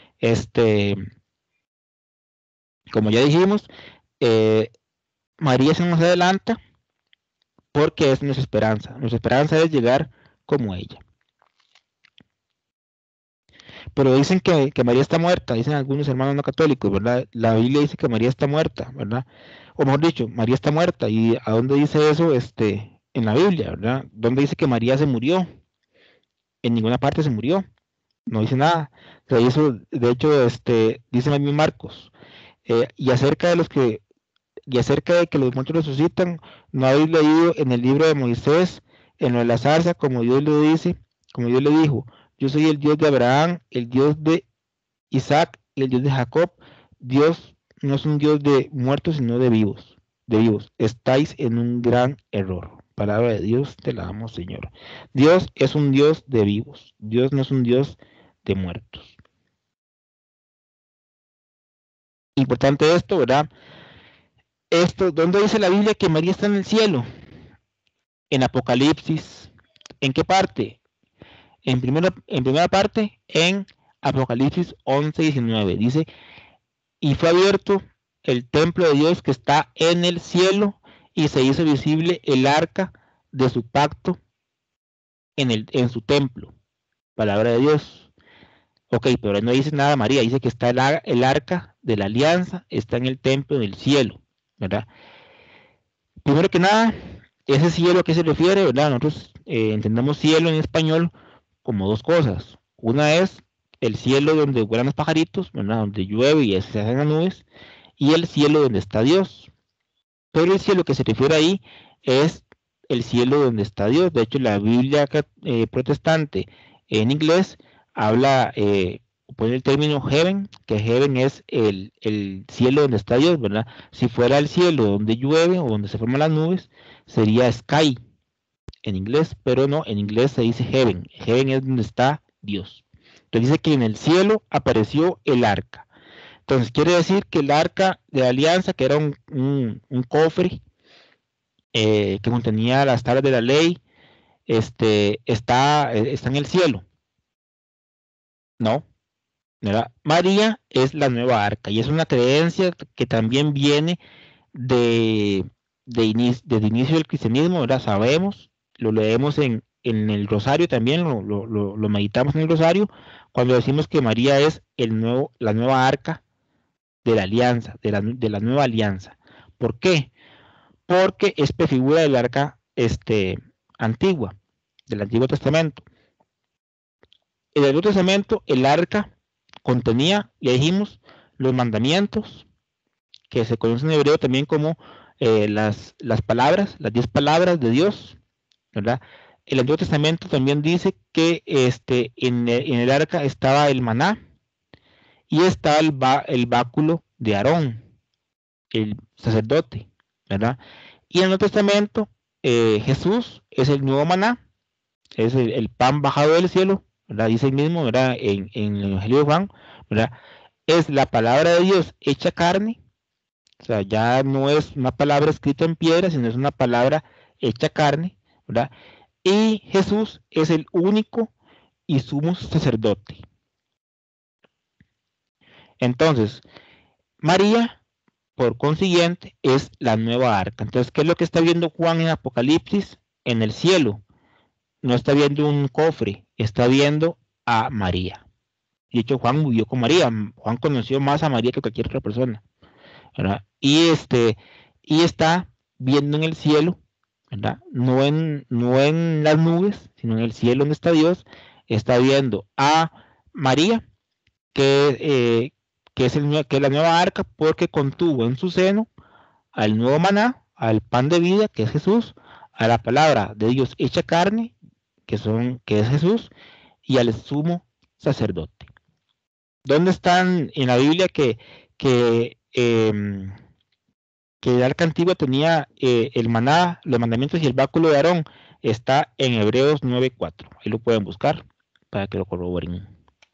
como ya dijimos, María se nos adelanta porque es nuestra esperanza. Nuestra esperanza es llegar como ella. Pero dicen que María está muerta, dicen algunos hermanos no católicos, ¿verdad? La Biblia dice que María está muerta, ¿verdad? O mejor dicho, María está muerta. ¿Y a dónde dice eso? En la Biblia, ¿verdad? ¿Dónde dice que María se murió? En ninguna parte se murió, no dice nada. O sea, eso, de hecho, dice también Marcos. Y acerca de que los muertos resucitan, no habéis leído en el libro de Moisés, en lo de la zarza, como Dios le dice, como Dios le dijo: yo soy el Dios de Abraham, el Dios de Isaac y el Dios de Jacob. Dios no es un Dios de muertos, sino de vivos, de vivos. Estáis en un gran error. Palabra de Dios, te la damos, Señor. Dios es un Dios de vivos. Dios no es un Dios de muertos. Importante esto, ¿verdad? ¿Dónde dice la Biblia que María está en el cielo? En Apocalipsis. ¿En qué parte? En primera parte, en Apocalipsis 11:19. Dice: y fue abierto el templo de Dios que está en el cielo, y se hizo visible el arca de su pacto en su templo. Palabra de Dios. Ok, pero no dice nada María, dice que está el arca de la alianza, está en el templo del cielo, ¿verdad? Primero que nada, ese cielo a qué se refiere, ¿verdad? Nosotros entendemos cielo en español como dos cosas. Una es el cielo donde vuelan los pajaritos, ¿verdad? Donde llueve y se hacen las nubes, y el cielo donde está Dios. Pero el cielo que se refiere ahí es el cielo donde está Dios. De hecho, la Biblia protestante en inglés habla, pone el término heaven, que heaven es el cielo donde está Dios, ¿verdad? Si fuera el cielo donde llueve o donde se forman las nubes, sería sky en inglés, pero no, en inglés se dice heaven. Heaven es donde está Dios. Entonces dice que en el cielo apareció el arca. Entonces quiere decir que el arca de la alianza, que era un cofre que contenía las tablas de la ley, está en el cielo. No, ¿verdad? María es la nueva arca, y es una creencia que también viene desde el inicio del cristianismo, ¿verdad? Sabemos, lo leemos en el rosario también, lo meditamos en el rosario, cuando decimos que María es la nueva arca de la alianza, de la nueva alianza. ¿Por qué? Porque es prefigura del arca antigua, del Antiguo Testamento. En el Antiguo Testamento, el arca contenía, ya dijimos, los mandamientos, que se conocen en hebreo también como las palabras, las 10 palabras de Dios, ¿verdad? El Antiguo Testamento también dice que en el arca estaba el maná, y está el báculo de Aarón, el sacerdote, ¿verdad? Y en el Nuevo Testamento, Jesús es el nuevo maná, es el pan bajado del cielo, ¿verdad? Dice el mismo, ¿verdad? En el Evangelio de Juan, ¿verdad? Es la palabra de Dios hecha carne, o sea, ya no es una palabra escrita en piedra, sino es una palabra hecha carne, ¿verdad? Y Jesús es el único y sumo sacerdote. Entonces, María, por consiguiente, es la nueva arca. Entonces, ¿qué es lo que está viendo Juan en Apocalipsis? En el cielo. No está viendo un cofre, está viendo a María. De hecho, Juan vivió con María. Juan conoció más a María que cualquier otra persona, ¿verdad? Y está viendo en el cielo, ¿verdad? No en las nubes, sino en el cielo donde está Dios, está viendo a María, que es la nueva arca, porque contuvo en su seno al nuevo maná, al pan de vida, que es Jesús, a la palabra de Dios hecha carne, que es Jesús, y al sumo sacerdote. ¿Dónde están en la Biblia que el arca antigua tenía el maná, los mandamientos y el báculo de Aarón? Está en Hebreos 9:4. Ahí lo pueden buscar para que lo corroboren.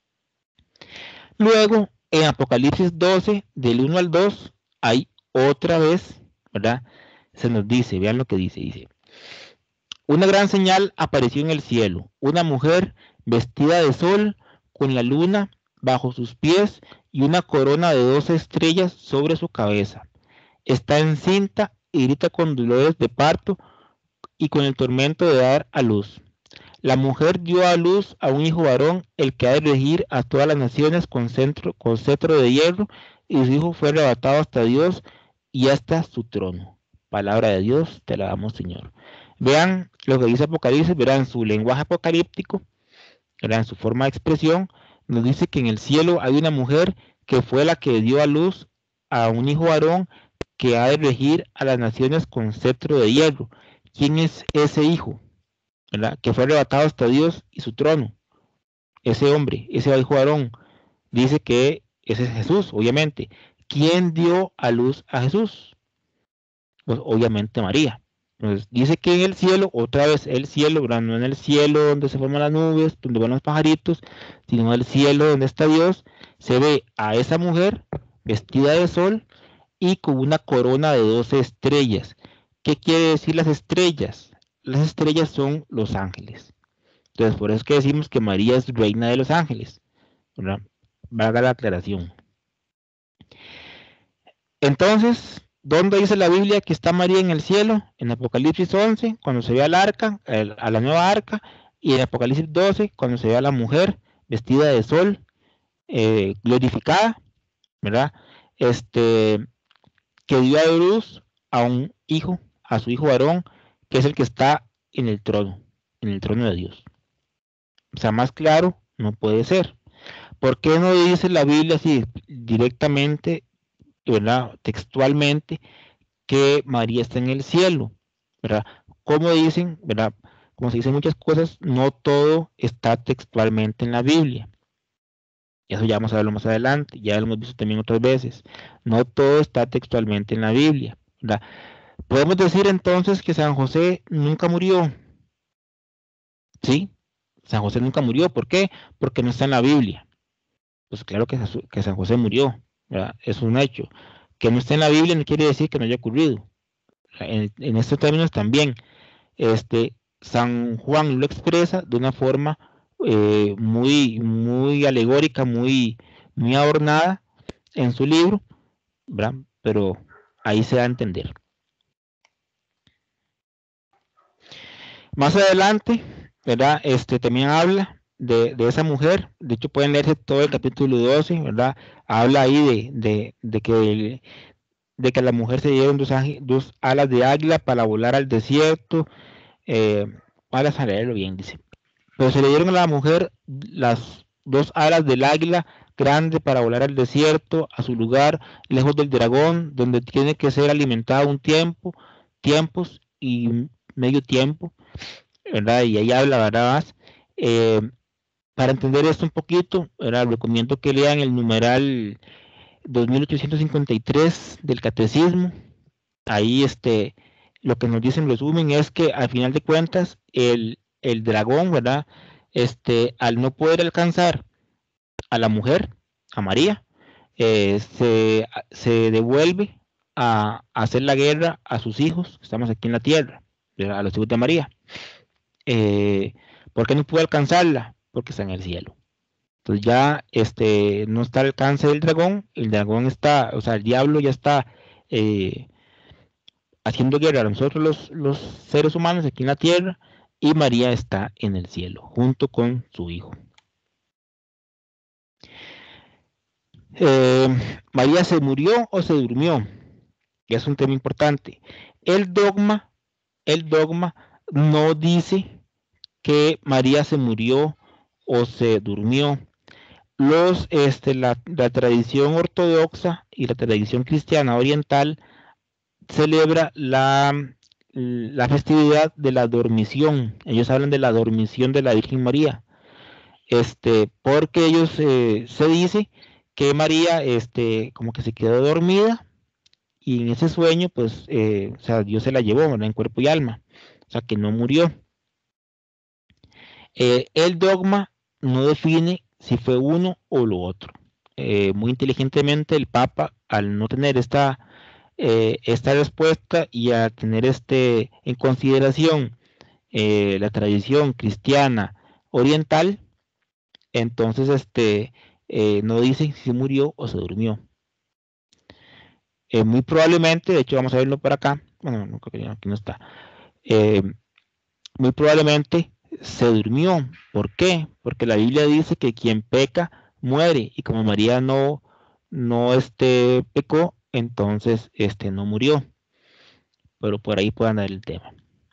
Luego, en Apocalipsis 12, del 1 al 2, hay otra vez, ¿verdad? Se nos dice, vean lo que dice. Una gran señal apareció en el cielo, una mujer vestida de sol, con la luna bajo sus pies y una corona de 12 estrellas sobre su cabeza. Está encinta y grita con dolores de parto y con el tormento de dar a luz. La mujer dio a luz a un hijo varón, el que ha de regir a todas las naciones con cetro de hierro, y su hijo fue arrebatado hasta Dios y hasta su trono. Palabra de Dios, te la damos, Señor. Vean lo que dice Apocalipsis, verán su lenguaje apocalíptico, verán su forma de expresión. Nos dice que en el cielo hay una mujer que fue la que dio a luz a un hijo varón que ha de regir a las naciones con cetro de hierro. ¿Quién es ese hijo? ¿Verdad? Que fue arrebatado hasta Dios y su trono. Ese hombre, ese hijo varón, dice que ese es Jesús, obviamente. ¿Quién dio a luz a Jesús? Pues obviamente María. Entonces, dice que en el cielo, otra vez el cielo, ¿verdad? No en el cielo donde se forman las nubes, donde van los pajaritos, sino en el cielo donde está Dios, se ve a esa mujer vestida de sol y con una corona de 12 estrellas. ¿Qué quiere decir las estrellas? Las estrellas son los ángeles. Entonces, por eso es que decimos que María es reina de los ángeles, ¿verdad? Valga la aclaración. Entonces, ¿dónde dice la Biblia que está María en el cielo? En Apocalipsis 11, cuando se ve al arca, a la nueva arca, y en Apocalipsis 12, cuando se ve a la mujer vestida de sol, glorificada, ¿verdad? Que dio a luz a un hijo, a su hijo varón, que es el que está en el trono de Dios. O sea, más claro no puede ser. ¿Por qué no dice la Biblia así directamente, ¿verdad? Textualmente, que María está en el cielo, ¿verdad? Como dicen, ¿verdad? Como se dicen muchas cosas, no todo está textualmente en la Biblia. Eso ya vamos a verlo más adelante, ya lo hemos visto también otras veces. No todo está textualmente en la Biblia, ¿verdad? Podemos decir entonces que San José nunca murió. ¿Sí? San José nunca murió. ¿Por qué? Porque no está en la Biblia. Pues claro que San José murió, ¿verdad? Es un hecho. Que no esté en la Biblia no quiere decir que no haya ocurrido. En estos términos también, San Juan lo expresa de una forma muy, muy alegórica, muy, muy adornada en su libro, ¿verdad? Pero ahí se da a entender. Más adelante, ¿verdad? También habla de esa mujer. De hecho, pueden leerse todo el capítulo 12, ¿verdad? Habla ahí de que a la mujer se dieron dos alas de águila para volar al desierto. Vamos a leerlo bien, dice. Pero se le dieron a la mujer las dos alas del águila grande para volar al desierto, a su lugar, lejos del dragón, donde tiene que ser alimentada un tiempo, tiempos y medio tiempo, ¿verdad? Y ahí habla, ¿verdad? Más. Para entender esto un poquito, ¿verdad? Recomiendo que lean el numeral 2853 del Catecismo. Ahí lo que nos dice en resumen es que al final de cuentas el dragón, ¿verdad? Al no poder alcanzar a la mujer, a María, se devuelve a hacer la guerra a sus hijos, que estamos aquí en la tierra, a los hijos de María. ¿Por qué no pudo alcanzarla? Porque está en el cielo. Entonces ya no está al alcance del dragón, el dragón está, o sea, el diablo ya está haciendo guerra a nosotros los seres humanos aquí en la tierra, y María está en el cielo, junto con su hijo. ¿María se murió o se durmió? Y es un tema importante. el dogma no dice que María se murió o se durmió. La tradición ortodoxa y la tradición cristiana oriental celebra la festividad de la dormición. Ellos hablan de la dormición de la Virgen María. Porque ellos se dice que María como que se quedó dormida y en ese sueño pues o sea, Dios se la llevó, ¿verdad? En cuerpo y alma, o sea que no murió. El dogma no define si fue uno o lo otro. Muy inteligentemente el Papa, al no tener esta respuesta y a tener en consideración la tradición cristiana oriental, entonces no dice si murió o se durmió. Muy probablemente, de hecho vamos a verlo por acá, bueno, no, creo que aquí no está, muy probablemente se durmió. ¿Por qué? Porque la Biblia dice que quien peca muere, y como María no pecó, entonces no murió. Pero por ahí puede andar el tema.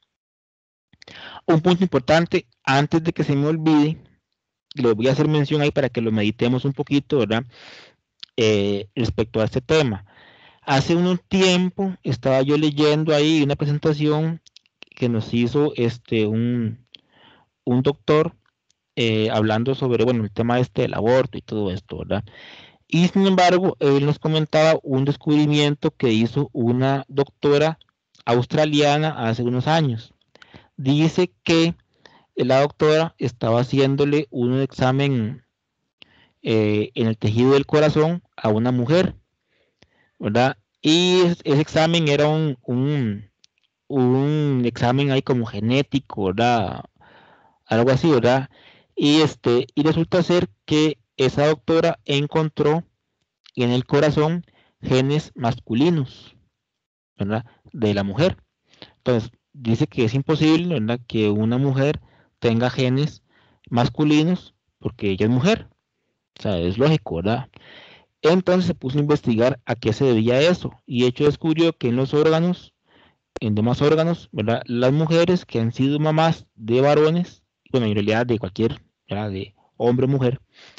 Un punto importante, antes de que se me olvide, le voy a hacer mención ahí para que lo meditemos un poquito, ¿verdad? Respecto a este tema. Hace un tiempo estaba yo leyendo ahí una presentación que nos hizo un doctor hablando sobre, bueno, el tema del aborto y todo esto, ¿verdad? Y sin embargo, él nos comentaba un descubrimiento que hizo una doctora australiana hace unos años. Dice que la doctora estaba haciéndole un examen en el tejido del corazón a una mujer, ¿verdad? Y ese examen era un examen ahí como genético, ¿verdad? Algo así, ¿verdad? Y resulta ser que esa doctora encontró en el corazón genes masculinos, ¿verdad? De la mujer. Entonces, dice que es imposible, ¿verdad? Que una mujer tenga genes masculinos porque ella es mujer. O sea, es lógico, ¿verdad? Entonces se puso a investigar a qué se debía eso, y de hecho descubrió que en demás órganos, ¿verdad? Las mujeres que han sido mamás de varones, bueno, en realidad de cualquier, ¿verdad? De hombre o mujer,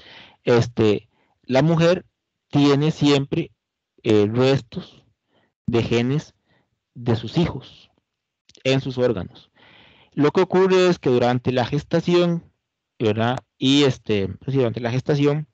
la mujer tiene siempre restos de genes de sus hijos en sus órganos. Lo que ocurre es que durante la gestación, ¿verdad? Y pues, durante la gestación,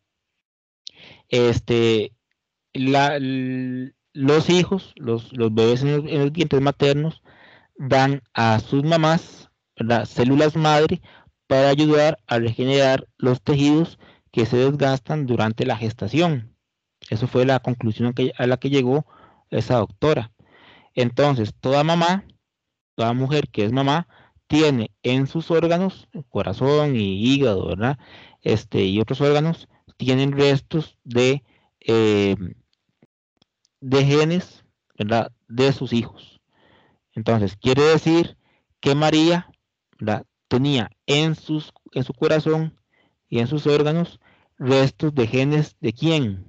los hijos, los bebés en los vientres maternos, dan a sus mamás, ¿verdad? Células madre para ayudar a regenerar los tejidos que se desgastan durante la gestación. Eso fue la conclusión a la que llegó esa doctora. Entonces, toda mujer que es mamá, tiene en sus órganos, corazón y hígado, ¿verdad? Y otros órganos, tienen restos eh, de genes, ¿verdad? De sus hijos. Entonces, quiere decir que María, ¿verdad? Tenía en su corazón y en sus órganos restos de genes ¿de quién?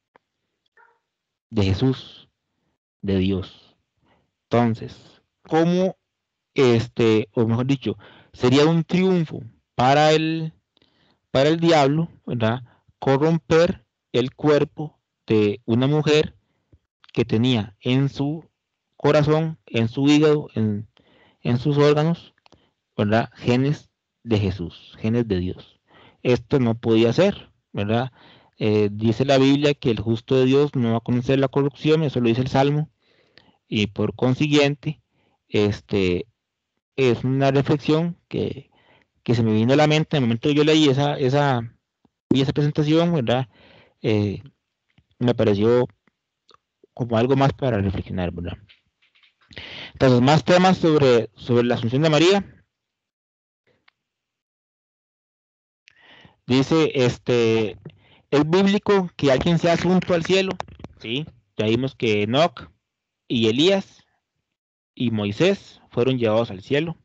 De Jesús, de Dios. Entonces, ¿cómo o mejor dicho, sería un triunfo para el diablo, ¿verdad? Corromper el cuerpo de una mujer que tenía en su corazón, en su hígado, en sus órganos, ¿verdad? Genes de Jesús, genes de Dios. Esto no podía ser, ¿verdad? Dice la Biblia que el justo de Dios no va a conocer la corrupción, eso lo dice el Salmo, y por consiguiente, es una reflexión que se me vino a la mente en el momento que yo leí esa presentación, ¿verdad? Me pareció como algo más para reflexionar, ¿verdad? Entonces, más temas sobre la Asunción de María. Dice, ¿es bíblico que alguien sea asunto al cielo? Sí, ya vimos que Enoc y Elías y Moisés fueron llevados al cielo.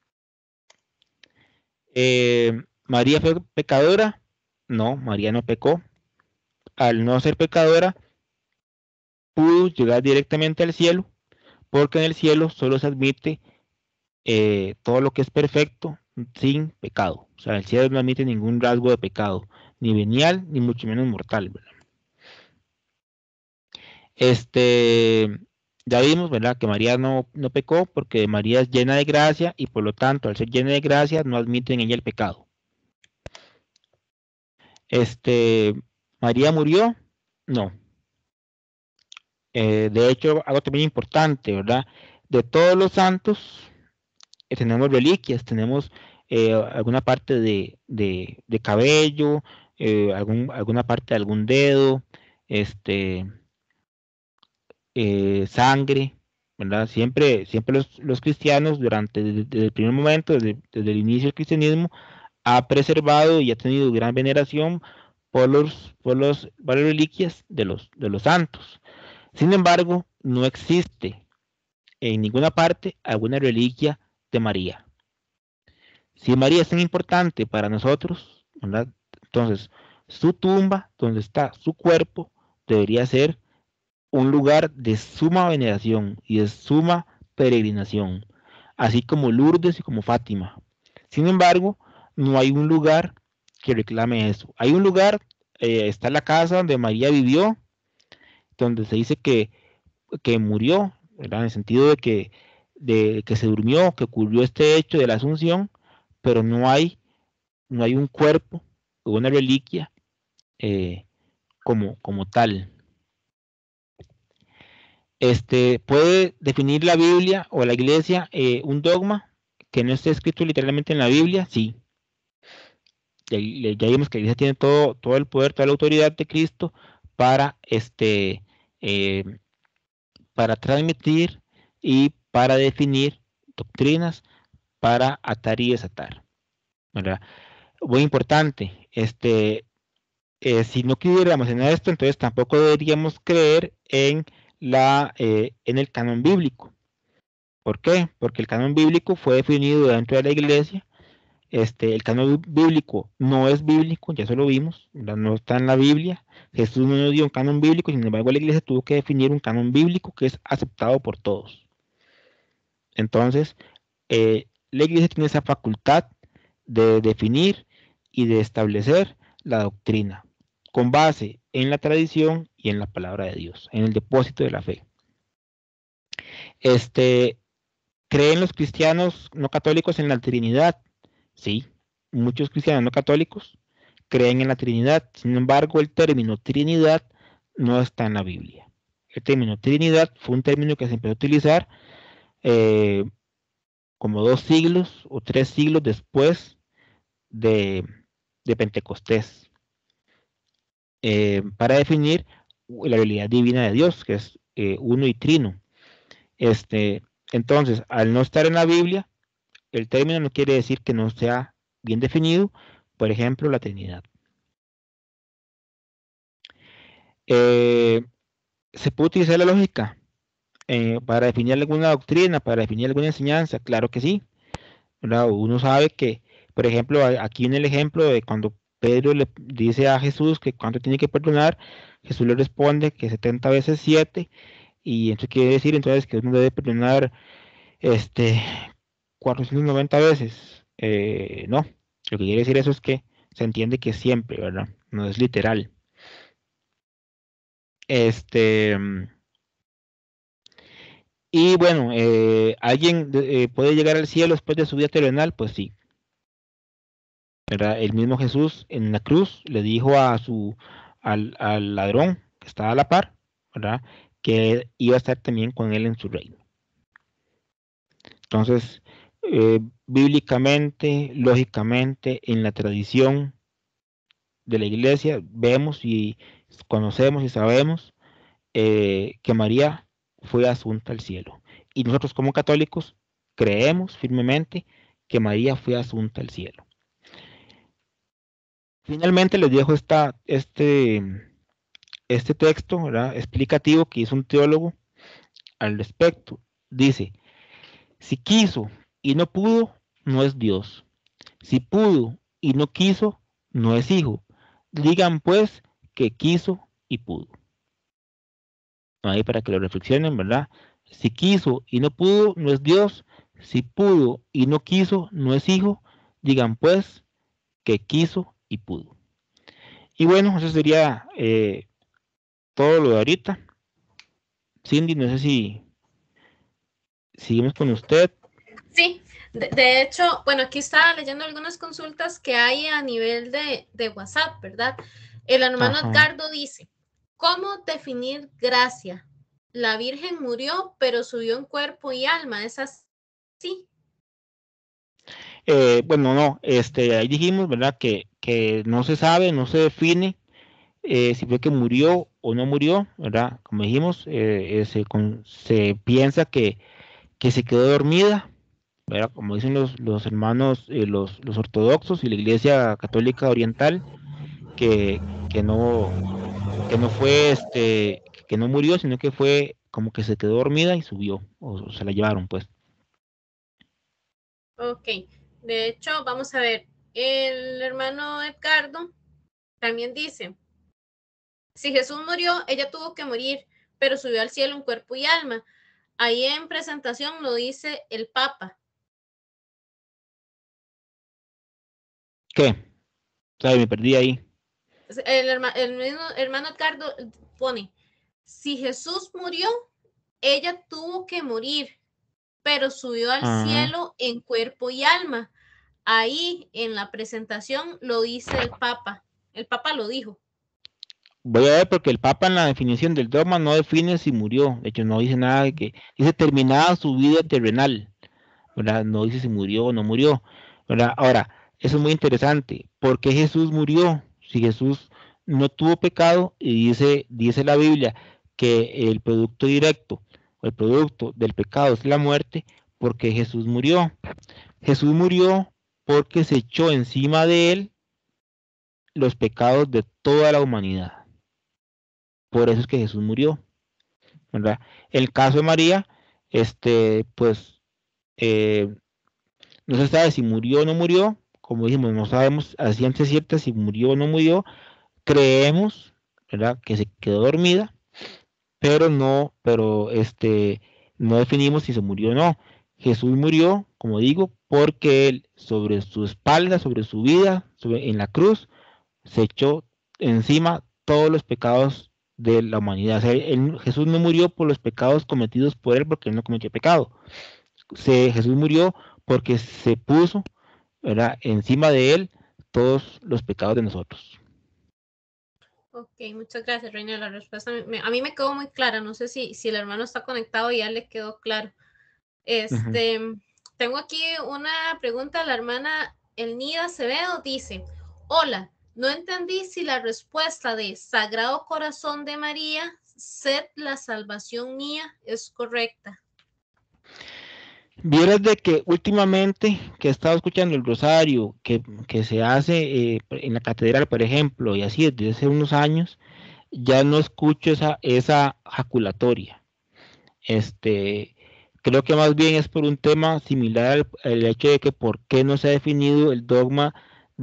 ¿María fue pecadora? No, María no pecó. Al no ser pecadora, pudo llegar directamente al cielo porque en el cielo solo se admite todo lo que es perfecto sin pecado. O sea, el cielo no admite ningún rasgo de pecado, ni venial, ni mucho menos mortal, ¿verdad? Ya vimos, ¿verdad?, que María no pecó porque María es llena de gracia y por lo tanto, al ser llena de gracia, no admite en ella el pecado. ¿María murió? No. De hecho, algo también importante, ¿verdad? De todos los santos, tenemos reliquias, tenemos alguna parte de cabello, alguna parte de algún dedo, sangre, ¿verdad? Siempre los cristianos, desde el primer momento, desde el inicio del cristianismo, ha preservado y ha tenido gran veneración por varias reliquias de los santos. Sin embargo, no existe en ninguna parte alguna reliquia de María. Si María es tan importante para nosotros, ¿verdad?, entonces su tumba, donde está su cuerpo, debería ser un lugar de suma veneración y de suma peregrinación, así como Lourdes y como Fátima. Sin embargo, no hay un lugar que reclame eso. Hay un lugar, está la casa donde María vivió, donde se dice que murió, ¿verdad?, en el sentido de que se durmió, que ocurrió este hecho de la Asunción, pero no hay un cuerpo o una reliquia como tal. ¿Puede definir la Biblia o la Iglesia un dogma que no esté escrito literalmente en la Biblia? Sí. Ya vimos que la Iglesia tiene todo el poder, toda la autoridad de Cristo para para transmitir y para definir doctrinas, para atar y desatar, ¿verdad? Muy importante, si no creyéramos en esto, entonces tampoco deberíamos creer en el canon bíblico. ¿Por qué? Porque el canon bíblico fue definido dentro de la Iglesia. El canon bíblico no es bíblico, ya eso lo vimos, no está en la Biblia. Jesús no nos dio un canon bíblico, sin embargo la Iglesia tuvo que definir un canon bíblico que es aceptado por todos. Entonces, la Iglesia tiene esa facultad de definir y de establecer la doctrina con base en la tradición y en la palabra de Dios, en el depósito de la fe. ¿Creen los cristianos no católicos en la Trinidad? Sí, muchos cristianos no católicos creen en la Trinidad. Sin embargo, el término Trinidad no está en la Biblia. El término Trinidad fue un término que se empezó a utilizar como 2 siglos o 3 siglos después de Pentecostés, para definir la realidad divina de Dios, que es uno y trino. Entonces, al no estar en la Biblia, el término no quiere decir que no sea bien definido, por ejemplo, la Trinidad. ¿Se puede utilizar la lógica para definir alguna doctrina, para definir alguna enseñanza? Claro que sí, ¿verdad? Uno sabe que, por ejemplo, aquí en el ejemplo de cuando Pedro le dice a Jesús que cuánto tiene que perdonar, Jesús le responde que 70 veces 7, y eso quiere decir entonces que uno debe perdonar 490 veces. No, lo que quiere decir eso es que se entiende que siempre, ¿verdad? No es literal. Y bueno, ¿alguien puede llegar al cielo después de su vida terrenal? Pues sí, ¿verdad? El mismo Jesús en la cruz le dijo al ladrón que estaba a la par, ¿verdad?, que iba a estar también con él en su reino. Entonces, bíblicamente, lógicamente, en la tradición de la Iglesia, vemos y conocemos y sabemos que María fue asunta al cielo. Y nosotros como católicos creemos firmemente que María fue asunta al cielo. Finalmente les dejo este texto, ¿verdad?, explicativo que hizo un teólogo al respecto. Dice: si quiso y no pudo, no es Dios. Si pudo y no quiso, no es hijo. Digan pues que quiso y pudo. Ahí para que lo reflexionen, ¿verdad? Si quiso y no pudo, no es Dios. Si pudo y no quiso, no es hijo. Digan pues que quiso y pudo. Y bueno, eso sería todo lo de ahorita. Cindy, no sé si seguimos con usted. Sí, de hecho, bueno, aquí estaba leyendo algunas consultas que hay a nivel de WhatsApp, ¿verdad? El hermano Ajá. Edgardo dice, ¿cómo definir gracia? La Virgen murió, pero subió en cuerpo y alma, ¿es así? Bueno, no, ahí dijimos, ¿verdad? Que no se sabe, no se define si fue que murió o no murió, ¿verdad? Como dijimos, se piensa que se quedó dormida, ¿verdad? Como dicen los hermanos, los ortodoxos y la Iglesia Católica Oriental, que no fue, que no murió, sino que fue como que se quedó dormida y subió, o se la llevaron, pues. Ok, de hecho, vamos a ver, el hermano Edgardo también dice, si Jesús murió, ella tuvo que morir, pero subió al cielo en cuerpo y alma. Ahí en presentación lo dice el Papa. ¿Qué? O sea, me perdí ahí. El mismo hermano Edgardo pone, si Jesús murió, ella tuvo que morir, pero subió al Ajá. cielo en cuerpo y alma. Ahí en la presentación lo dice el Papa lo dijo. Voy a ver porque el Papa en la definición del dogma no define si murió, de hecho no dice nada de que, dice terminada su vida terrenal, ¿verdad? No dice si murió o no murió, ¿verdad? Ahora, eso es muy interesante, ¿por qué Jesús murió? Si Jesús no tuvo pecado y dice la Biblia que el producto directo o el producto del pecado es la muerte, ¿por qué Jesús murió? Jesús murió porque se echó encima de él los pecados de toda la humanidad. Por eso es que Jesús murió, ¿verdad? El caso de María, pues no se sabe si murió o no murió, como dijimos, no sabemos a ciencia cierta si murió o no murió, creemos, ¿verdad? Que se quedó dormida, pero no definimos si se murió o no. Jesús murió, como digo, porque él sobre su espalda, sobre su vida, en la cruz, se echó encima todos los pecados de la humanidad. O sea, Jesús no murió por los pecados cometidos por él porque él no cometió pecado. Jesús murió porque se puso, ¿verdad?, encima de él todos los pecados de nosotros. Ok, muchas gracias, Reina. La respuesta a mí me quedó muy clara. No sé si el hermano está conectado y ya le quedó claro. Tengo aquí una pregunta. La hermana Elnida Acevedo dice, hola, no entendí si la respuesta de Sagrado Corazón de María, sed la salvación mía, es correcta. Vieras de que últimamente que he estado escuchando el rosario que se hace en la catedral, por ejemplo, y así desde hace unos años, ya no escucho esa jaculatoria. Creo que más bien es por un tema similar al hecho de que por qué no se ha definido el dogma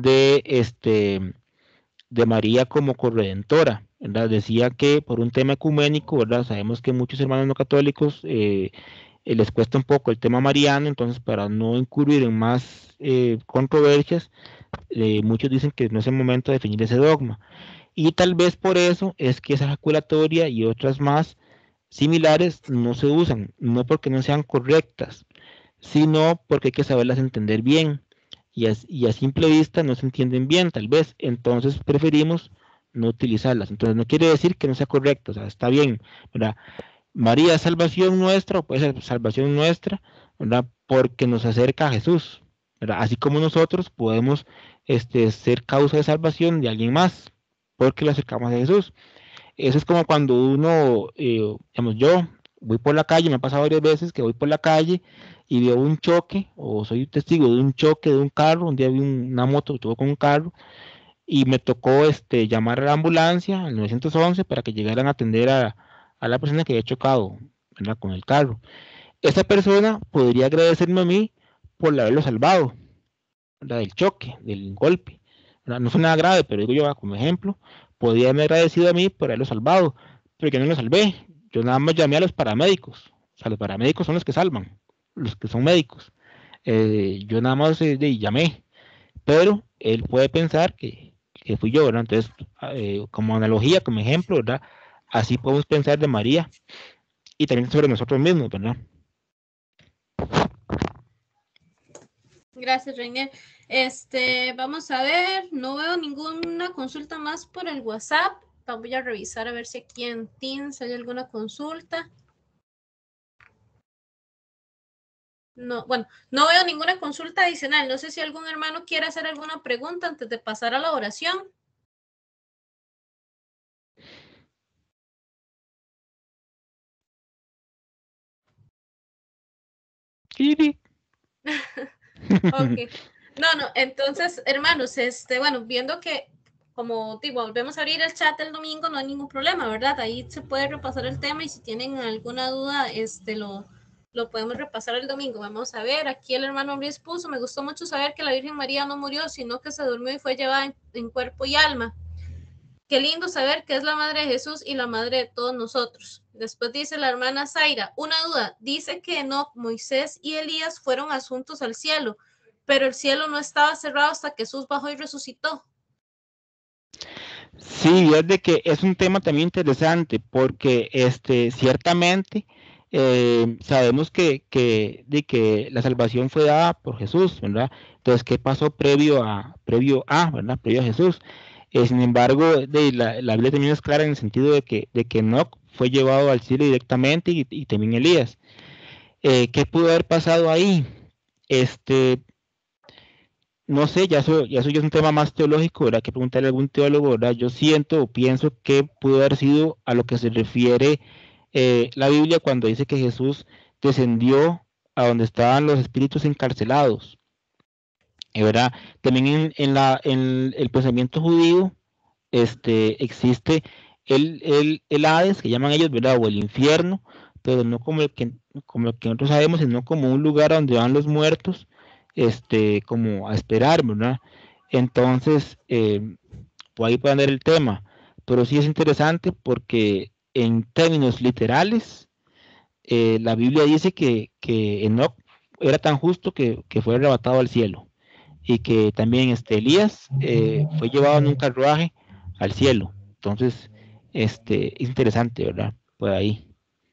de María como corredentora, ¿verdad? Decía que por un tema ecuménico, ¿verdad? Sabemos que muchos hermanos no católicos les cuesta un poco el tema mariano, entonces para no incurrir en más controversias, muchos dicen que no es el momento de definir ese dogma. Y tal vez por eso es que esa jaculatoria y otras más similares no se usan, no porque no sean correctas, sino porque hay que saberlas entender bien. Y a simple vista no se entienden bien, tal vez. Entonces preferimos no utilizarlas. Entonces no quiere decir que no sea correcto, o sea, está bien, ¿verdad? María es salvación nuestra, o puede ser salvación nuestra, ¿verdad? Porque nos acerca a Jesús, ¿verdad? Así como nosotros podemos ser causa de salvación de alguien más, porque lo acercamos a Jesús. Eso es como cuando uno, digamos, yo voy por la calle, me ha pasado varias veces que voy por la calle y veo un choque, o soy testigo de un choque de un carro, un día vi una moto que tuvo con un carro, y me tocó llamar a la ambulancia, al 911, para que llegaran a atender a la persona que había chocado, ¿verdad?, con el carro. Esa persona podría agradecerme a mí por haberlo salvado, ¿verdad?, del choque, del golpe, ¿verdad? No fue nada grave, pero digo yo, como ejemplo, podría haberme agradecido a mí por haberlo salvado, pero yo no lo salvé, yo nada más llamé a los paramédicos, o sea, los paramédicos son los que salvan, los que son médicos. Yo nada más llamé, pero él puede pensar que fui yo, ¿verdad? Entonces, como analogía, como ejemplo, ¿verdad? Así podemos pensar de María y también sobre nosotros mismos, ¿verdad? Gracias, Reiner. Vamos a ver, no veo ninguna consulta más por el WhatsApp. Voy a revisar a ver si aquí en Teams hay alguna consulta. No, bueno, no veo ninguna consulta adicional. No sé si algún hermano quiere hacer alguna pregunta antes de pasar a la oración. Kiri. Ok. No, entonces, hermanos, bueno, viendo que como digo, volvemos a abrir el chat el domingo, no hay ningún problema, ¿verdad? Ahí se puede repasar el tema y si tienen alguna duda, lo podemos repasar el domingo. Vamos a ver, aquí el hermano Luis puso, me gustó mucho saber que la Virgen María no murió, sino que se durmió y fue llevada en cuerpo y alma. Qué lindo saber que es la madre de Jesús y la madre de todos nosotros. Después dice la hermana Zaira, una duda, dice que Enoc, Moisés y Elías fueron asuntos al cielo, pero el cielo no estaba cerrado hasta que Jesús bajó y resucitó. Sí, es de que es un tema también interesante porque ciertamente sabemos de que la salvación fue dada por Jesús, ¿verdad? Entonces, ¿qué pasó ¿verdad? Previo a Jesús. Sin embargo, la Biblia también es clara en el sentido de que Enoc fue llevado al cielo directamente y también Elías. ¿Qué pudo haber pasado ahí? No sé, eso ya es un tema más teológico, ¿verdad? Que preguntarle a algún teólogo, ¿verdad? Yo siento o pienso que pudo haber sido a lo que se refiere la Biblia cuando dice que Jesús descendió a donde estaban los espíritus encarcelados, ¿verdad? También en el pensamiento judío existe el Hades, que llaman ellos, ¿verdad? O el infierno, pero no como el que nosotros sabemos, sino como un lugar donde van los muertos, como a esperar, ¿verdad? Entonces, por ahí puede andar el tema, pero sí es interesante porque en términos literales, la Biblia dice que Enoc era tan justo que fue arrebatado al cielo y que también Elías fue llevado en un carruaje al cielo. Entonces, es interesante, ¿verdad? Por ahí.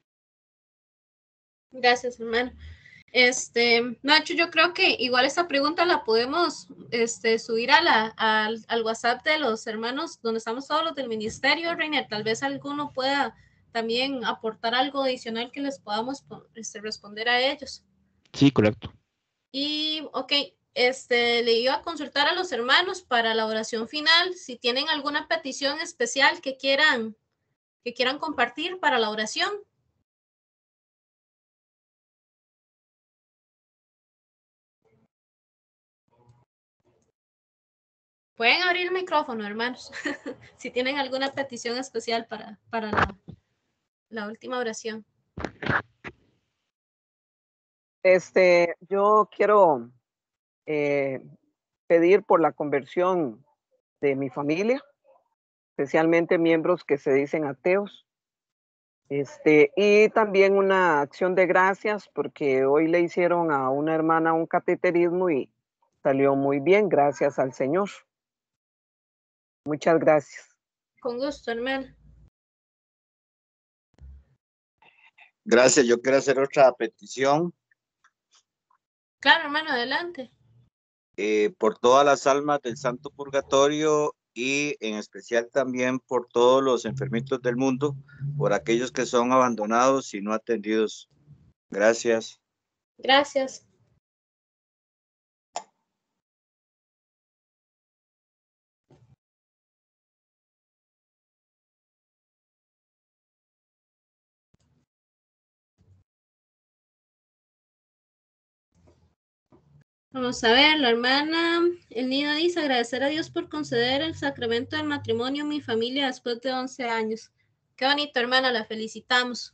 Gracias, hermano. Nacho, yo creo que igual esta pregunta la podemos subir al WhatsApp de los hermanos donde estamos todos los del ministerio, Reiner. Tal vez alguno pueda también aportar algo adicional que les podamos responder a ellos. Sí, correcto. Y, ok, le iba a consultar a los hermanos para la oración final, si tienen alguna petición especial que quieran compartir para la oración. Pueden abrir el micrófono, hermanos, si tienen alguna petición especial para la última oración. Yo quiero pedir por la conversión de mi familia, especialmente miembros que se dicen ateos. Y también una acción de gracias porque hoy le hicieron a una hermana un cateterismo y salió muy bien, gracias al Señor. Muchas gracias. Con gusto, hermano. Gracias, yo quiero hacer otra petición Claro, hermano, adelante. por todas las almas del Santo Purgatorio y en especial también por todos los enfermitos del mundo, por aquellos que son abandonados y no atendidos. Gracias. Gracias. Vamos a ver, la hermana El Nido dice, agradecer a Dios por conceder el sacramento del matrimonio a mi familia después de 11 años. Qué bonito, hermana, la felicitamos.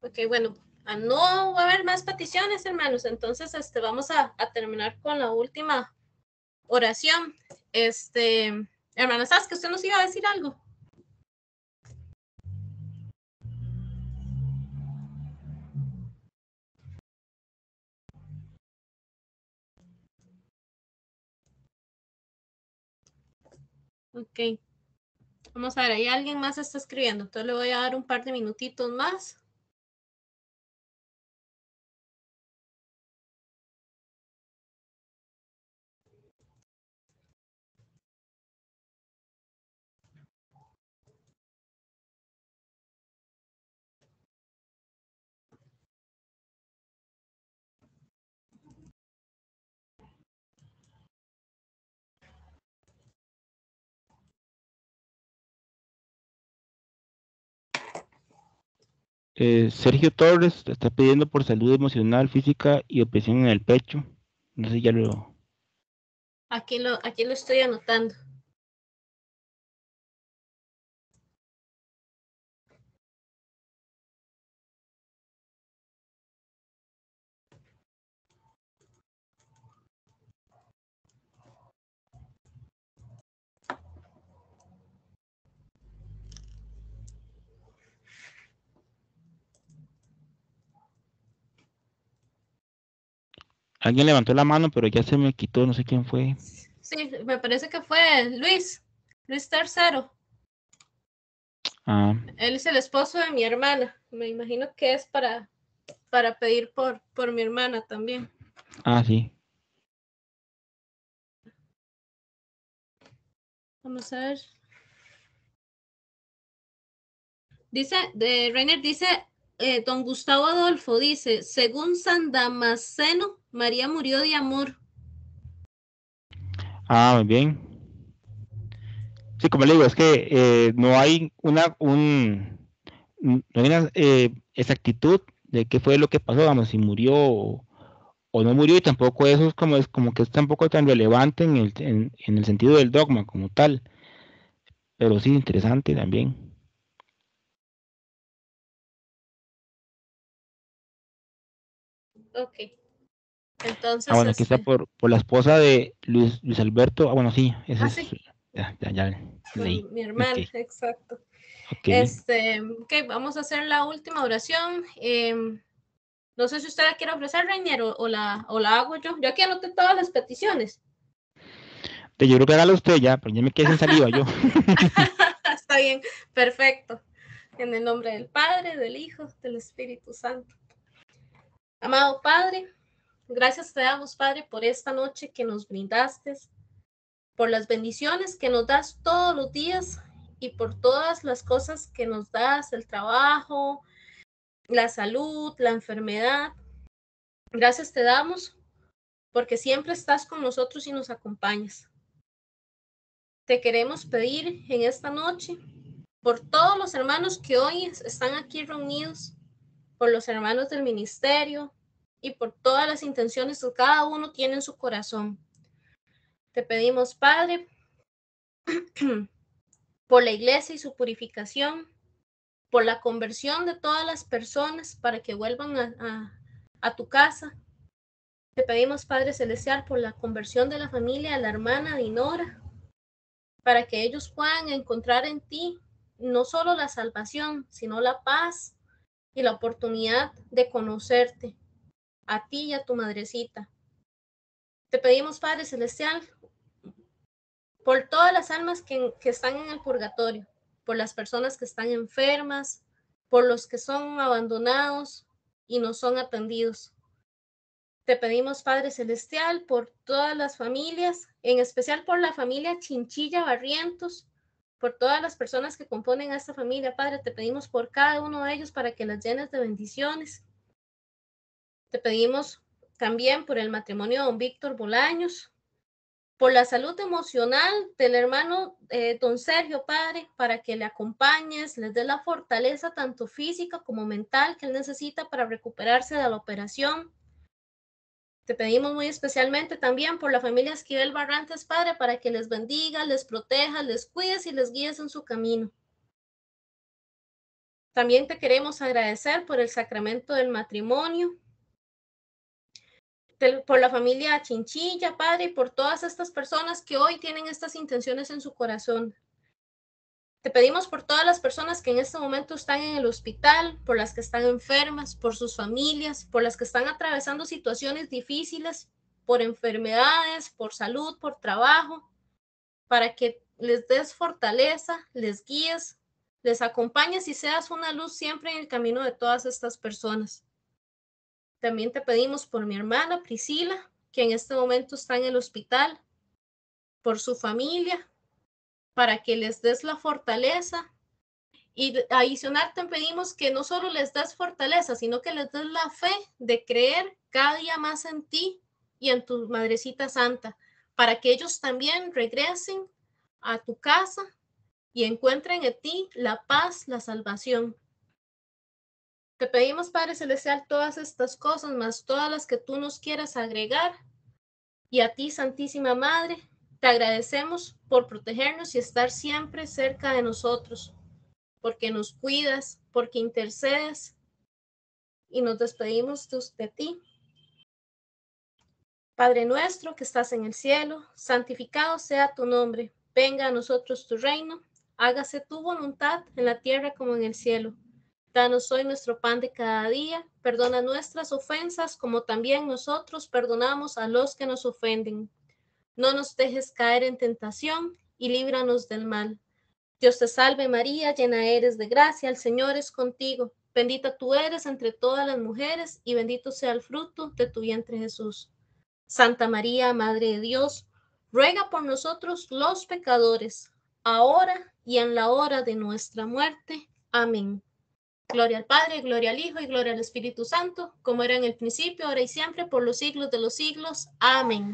Ok, bueno, no va a haber más peticiones, hermanos. Entonces, vamos a terminar con la última oración. Hermana Saskia, usted nos iba a decir algo. Ok. Vamos a ver, ahí alguien más está escribiendo. Entonces le voy a dar un par de minutitos más. Sergio Torres está pidiendo por salud emocional, física y opresión en el pecho. No sé si ya lo... Aquí lo estoy anotando. Alguien levantó la mano, pero ya se me quitó, no sé quién fue. Sí, me parece que fue Luis III. Ah, Él es el esposo de mi hermana. Me imagino que es para pedir por mi hermana también. sí. Vamos a ver. Dice, Reiner dice, don Gustavo Adolfo dice, según San Damasceno, María murió de amor. Muy bien. Sí, como le digo, es que no hay no hay una exactitud de qué fue lo que pasó, vamos, si murió o no murió, y tampoco eso es como que es tampoco tan relevante en el sentido del dogma como tal, pero sí interesante también. Ok. Entonces, Bueno, aquí está por la esposa de Luis Alberto. Bueno, sí, ese es, sí, ya leí. mi hermana, Ok, exacto. ok. Ok, vamos a hacer la última oración. No sé si usted la quiere ofrecer, Reiner, o la hago yo. Yo aquí anoté todas las peticiones. Yo creo que hágalo usted ya, pero ya me quedé sin saliva yo. Está bien, perfecto. En el nombre del Padre, del Hijo, del Espíritu Santo. Amado Padre, gracias te damos, Padre, por esta noche que nos brindaste, por las bendiciones que nos das todos los días y por todas las cosas que nos das, el trabajo, la salud, la enfermedad. Gracias te damos porque siempre estás con nosotros y nos acompañas. Te queremos pedir en esta noche por todos los hermanos que hoy están aquí reunidos, por los hermanos del ministerio y por todas las intenciones que cada uno tiene en su corazón. Te pedimos, Padre, por la iglesia y su purificación, por la conversión de todas las personas para que vuelvan a tu casa. Te pedimos, Padre Celestial, por la conversión de la familia, de la hermana Dinora, para que ellos puedan encontrar en ti no solo la salvación, sino la paz y la oportunidad de conocerte, a ti y a tu madrecita. Te pedimos, Padre Celestial, por todas las almas que están en el purgatorio, por las personas que están enfermas, por los que son abandonados y no son atendidos. Te pedimos, Padre Celestial, por todas las familias, en especial por la familia Chinchilla Barrientos, por todas las personas que componen a esta familia, Padre, te pedimos por cada uno de ellos para que las llenes de bendiciones. Te pedimos también por el matrimonio de don Víctor Bolaños, por la salud emocional del hermano don Sergio, Padre, para que le acompañes, les dé la fortaleza tanto física como mental que él necesita para recuperarse de la operación. Te pedimos muy especialmente también por la familia Esquivel Barrantes, Padre, para que les bendiga, les proteja, les cuides y les guíes en su camino. También te queremos agradecer por el sacramento del matrimonio, por la familia Chinchilla, Padre, y por todas estas personas que hoy tienen estas intenciones en su corazón. Te pedimos por todas las personas que en este momento están en el hospital, por las que están enfermas, por sus familias, por las que están atravesando situaciones difíciles, por enfermedades, por salud, por trabajo, para que les des fortaleza, les guíes, les acompañes y seas una luz siempre en el camino de todas estas personas. También te pedimos por mi hermana Priscila, que en este momento está en el hospital, por su familia, para que les des la fortaleza. Y adicional te pedimos que no solo les des fortaleza, sino que les des la fe de creer cada día más en ti y en tu Madrecita Santa, para que ellos también regresen a tu casa y encuentren en ti la paz, la salvación. Te pedimos, Padre Celestial, todas estas cosas, más todas las que tú nos quieras agregar. Y a ti, Santísima Madre, te agradecemos por protegernos y estar siempre cerca de nosotros, porque nos cuidas, porque intercedes, y nos despedimos de ti. Padre nuestro que estás en el cielo, santificado sea tu nombre. Venga a nosotros tu reino. Hágase tu voluntad en la tierra como en el cielo. Danos hoy nuestro pan de cada día. Perdona nuestras ofensas como también nosotros perdonamos a los que nos ofenden. No nos dejes caer en tentación y líbranos del mal. Dios te salve María, llena eres de gracia, el Señor es contigo. Bendita tú eres entre todas las mujeres y bendito sea el fruto de tu vientre Jesús. Santa María, Madre de Dios, ruega por nosotros los pecadores, ahora y en la hora de nuestra muerte. Amén. Gloria al Padre, gloria al Hijo y gloria al Espíritu Santo, como era en el principio, ahora y siempre, por los siglos de los siglos. Amén.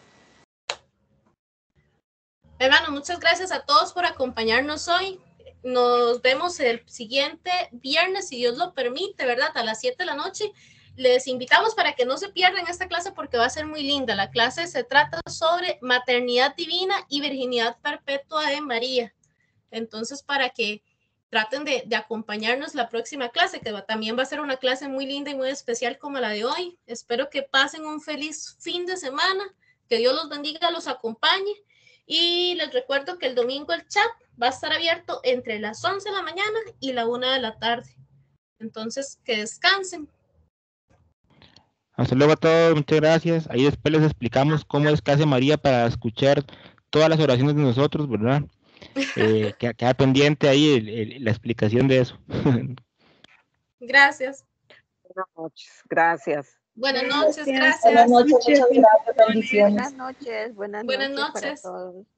Hermanos, muchas gracias a todos por acompañarnos hoy. Nos vemos el siguiente viernes, si Dios lo permite, ¿verdad? A las 7 de la noche. Les invitamos para que no se pierdan esta clase porque va a ser muy linda. La clase se trata sobre maternidad divina y virginidad perpetua de María. Entonces, para que traten de acompañarnos la próxima clase, que también va a ser una clase muy linda y muy especial como la de hoy. Espero que pasen un feliz fin de semana, que Dios los bendiga, los acompañe. Y les recuerdo que el domingo el chat va a estar abierto entre las 11 de la mañana y la 1 de la tarde. Entonces, que descansen. Hasta luego a todos, muchas gracias. Ahí después les explicamos cómo es que hace María para escuchar todas las oraciones de nosotros, ¿verdad? Queda pendiente ahí la explicación de eso. Gracias. Buenas noches, gracias. Buenas noches, Gracias. gracias. Buenas noches, muchas gracias, bendiciones. Buenas noches. Buenas noches. Para todos.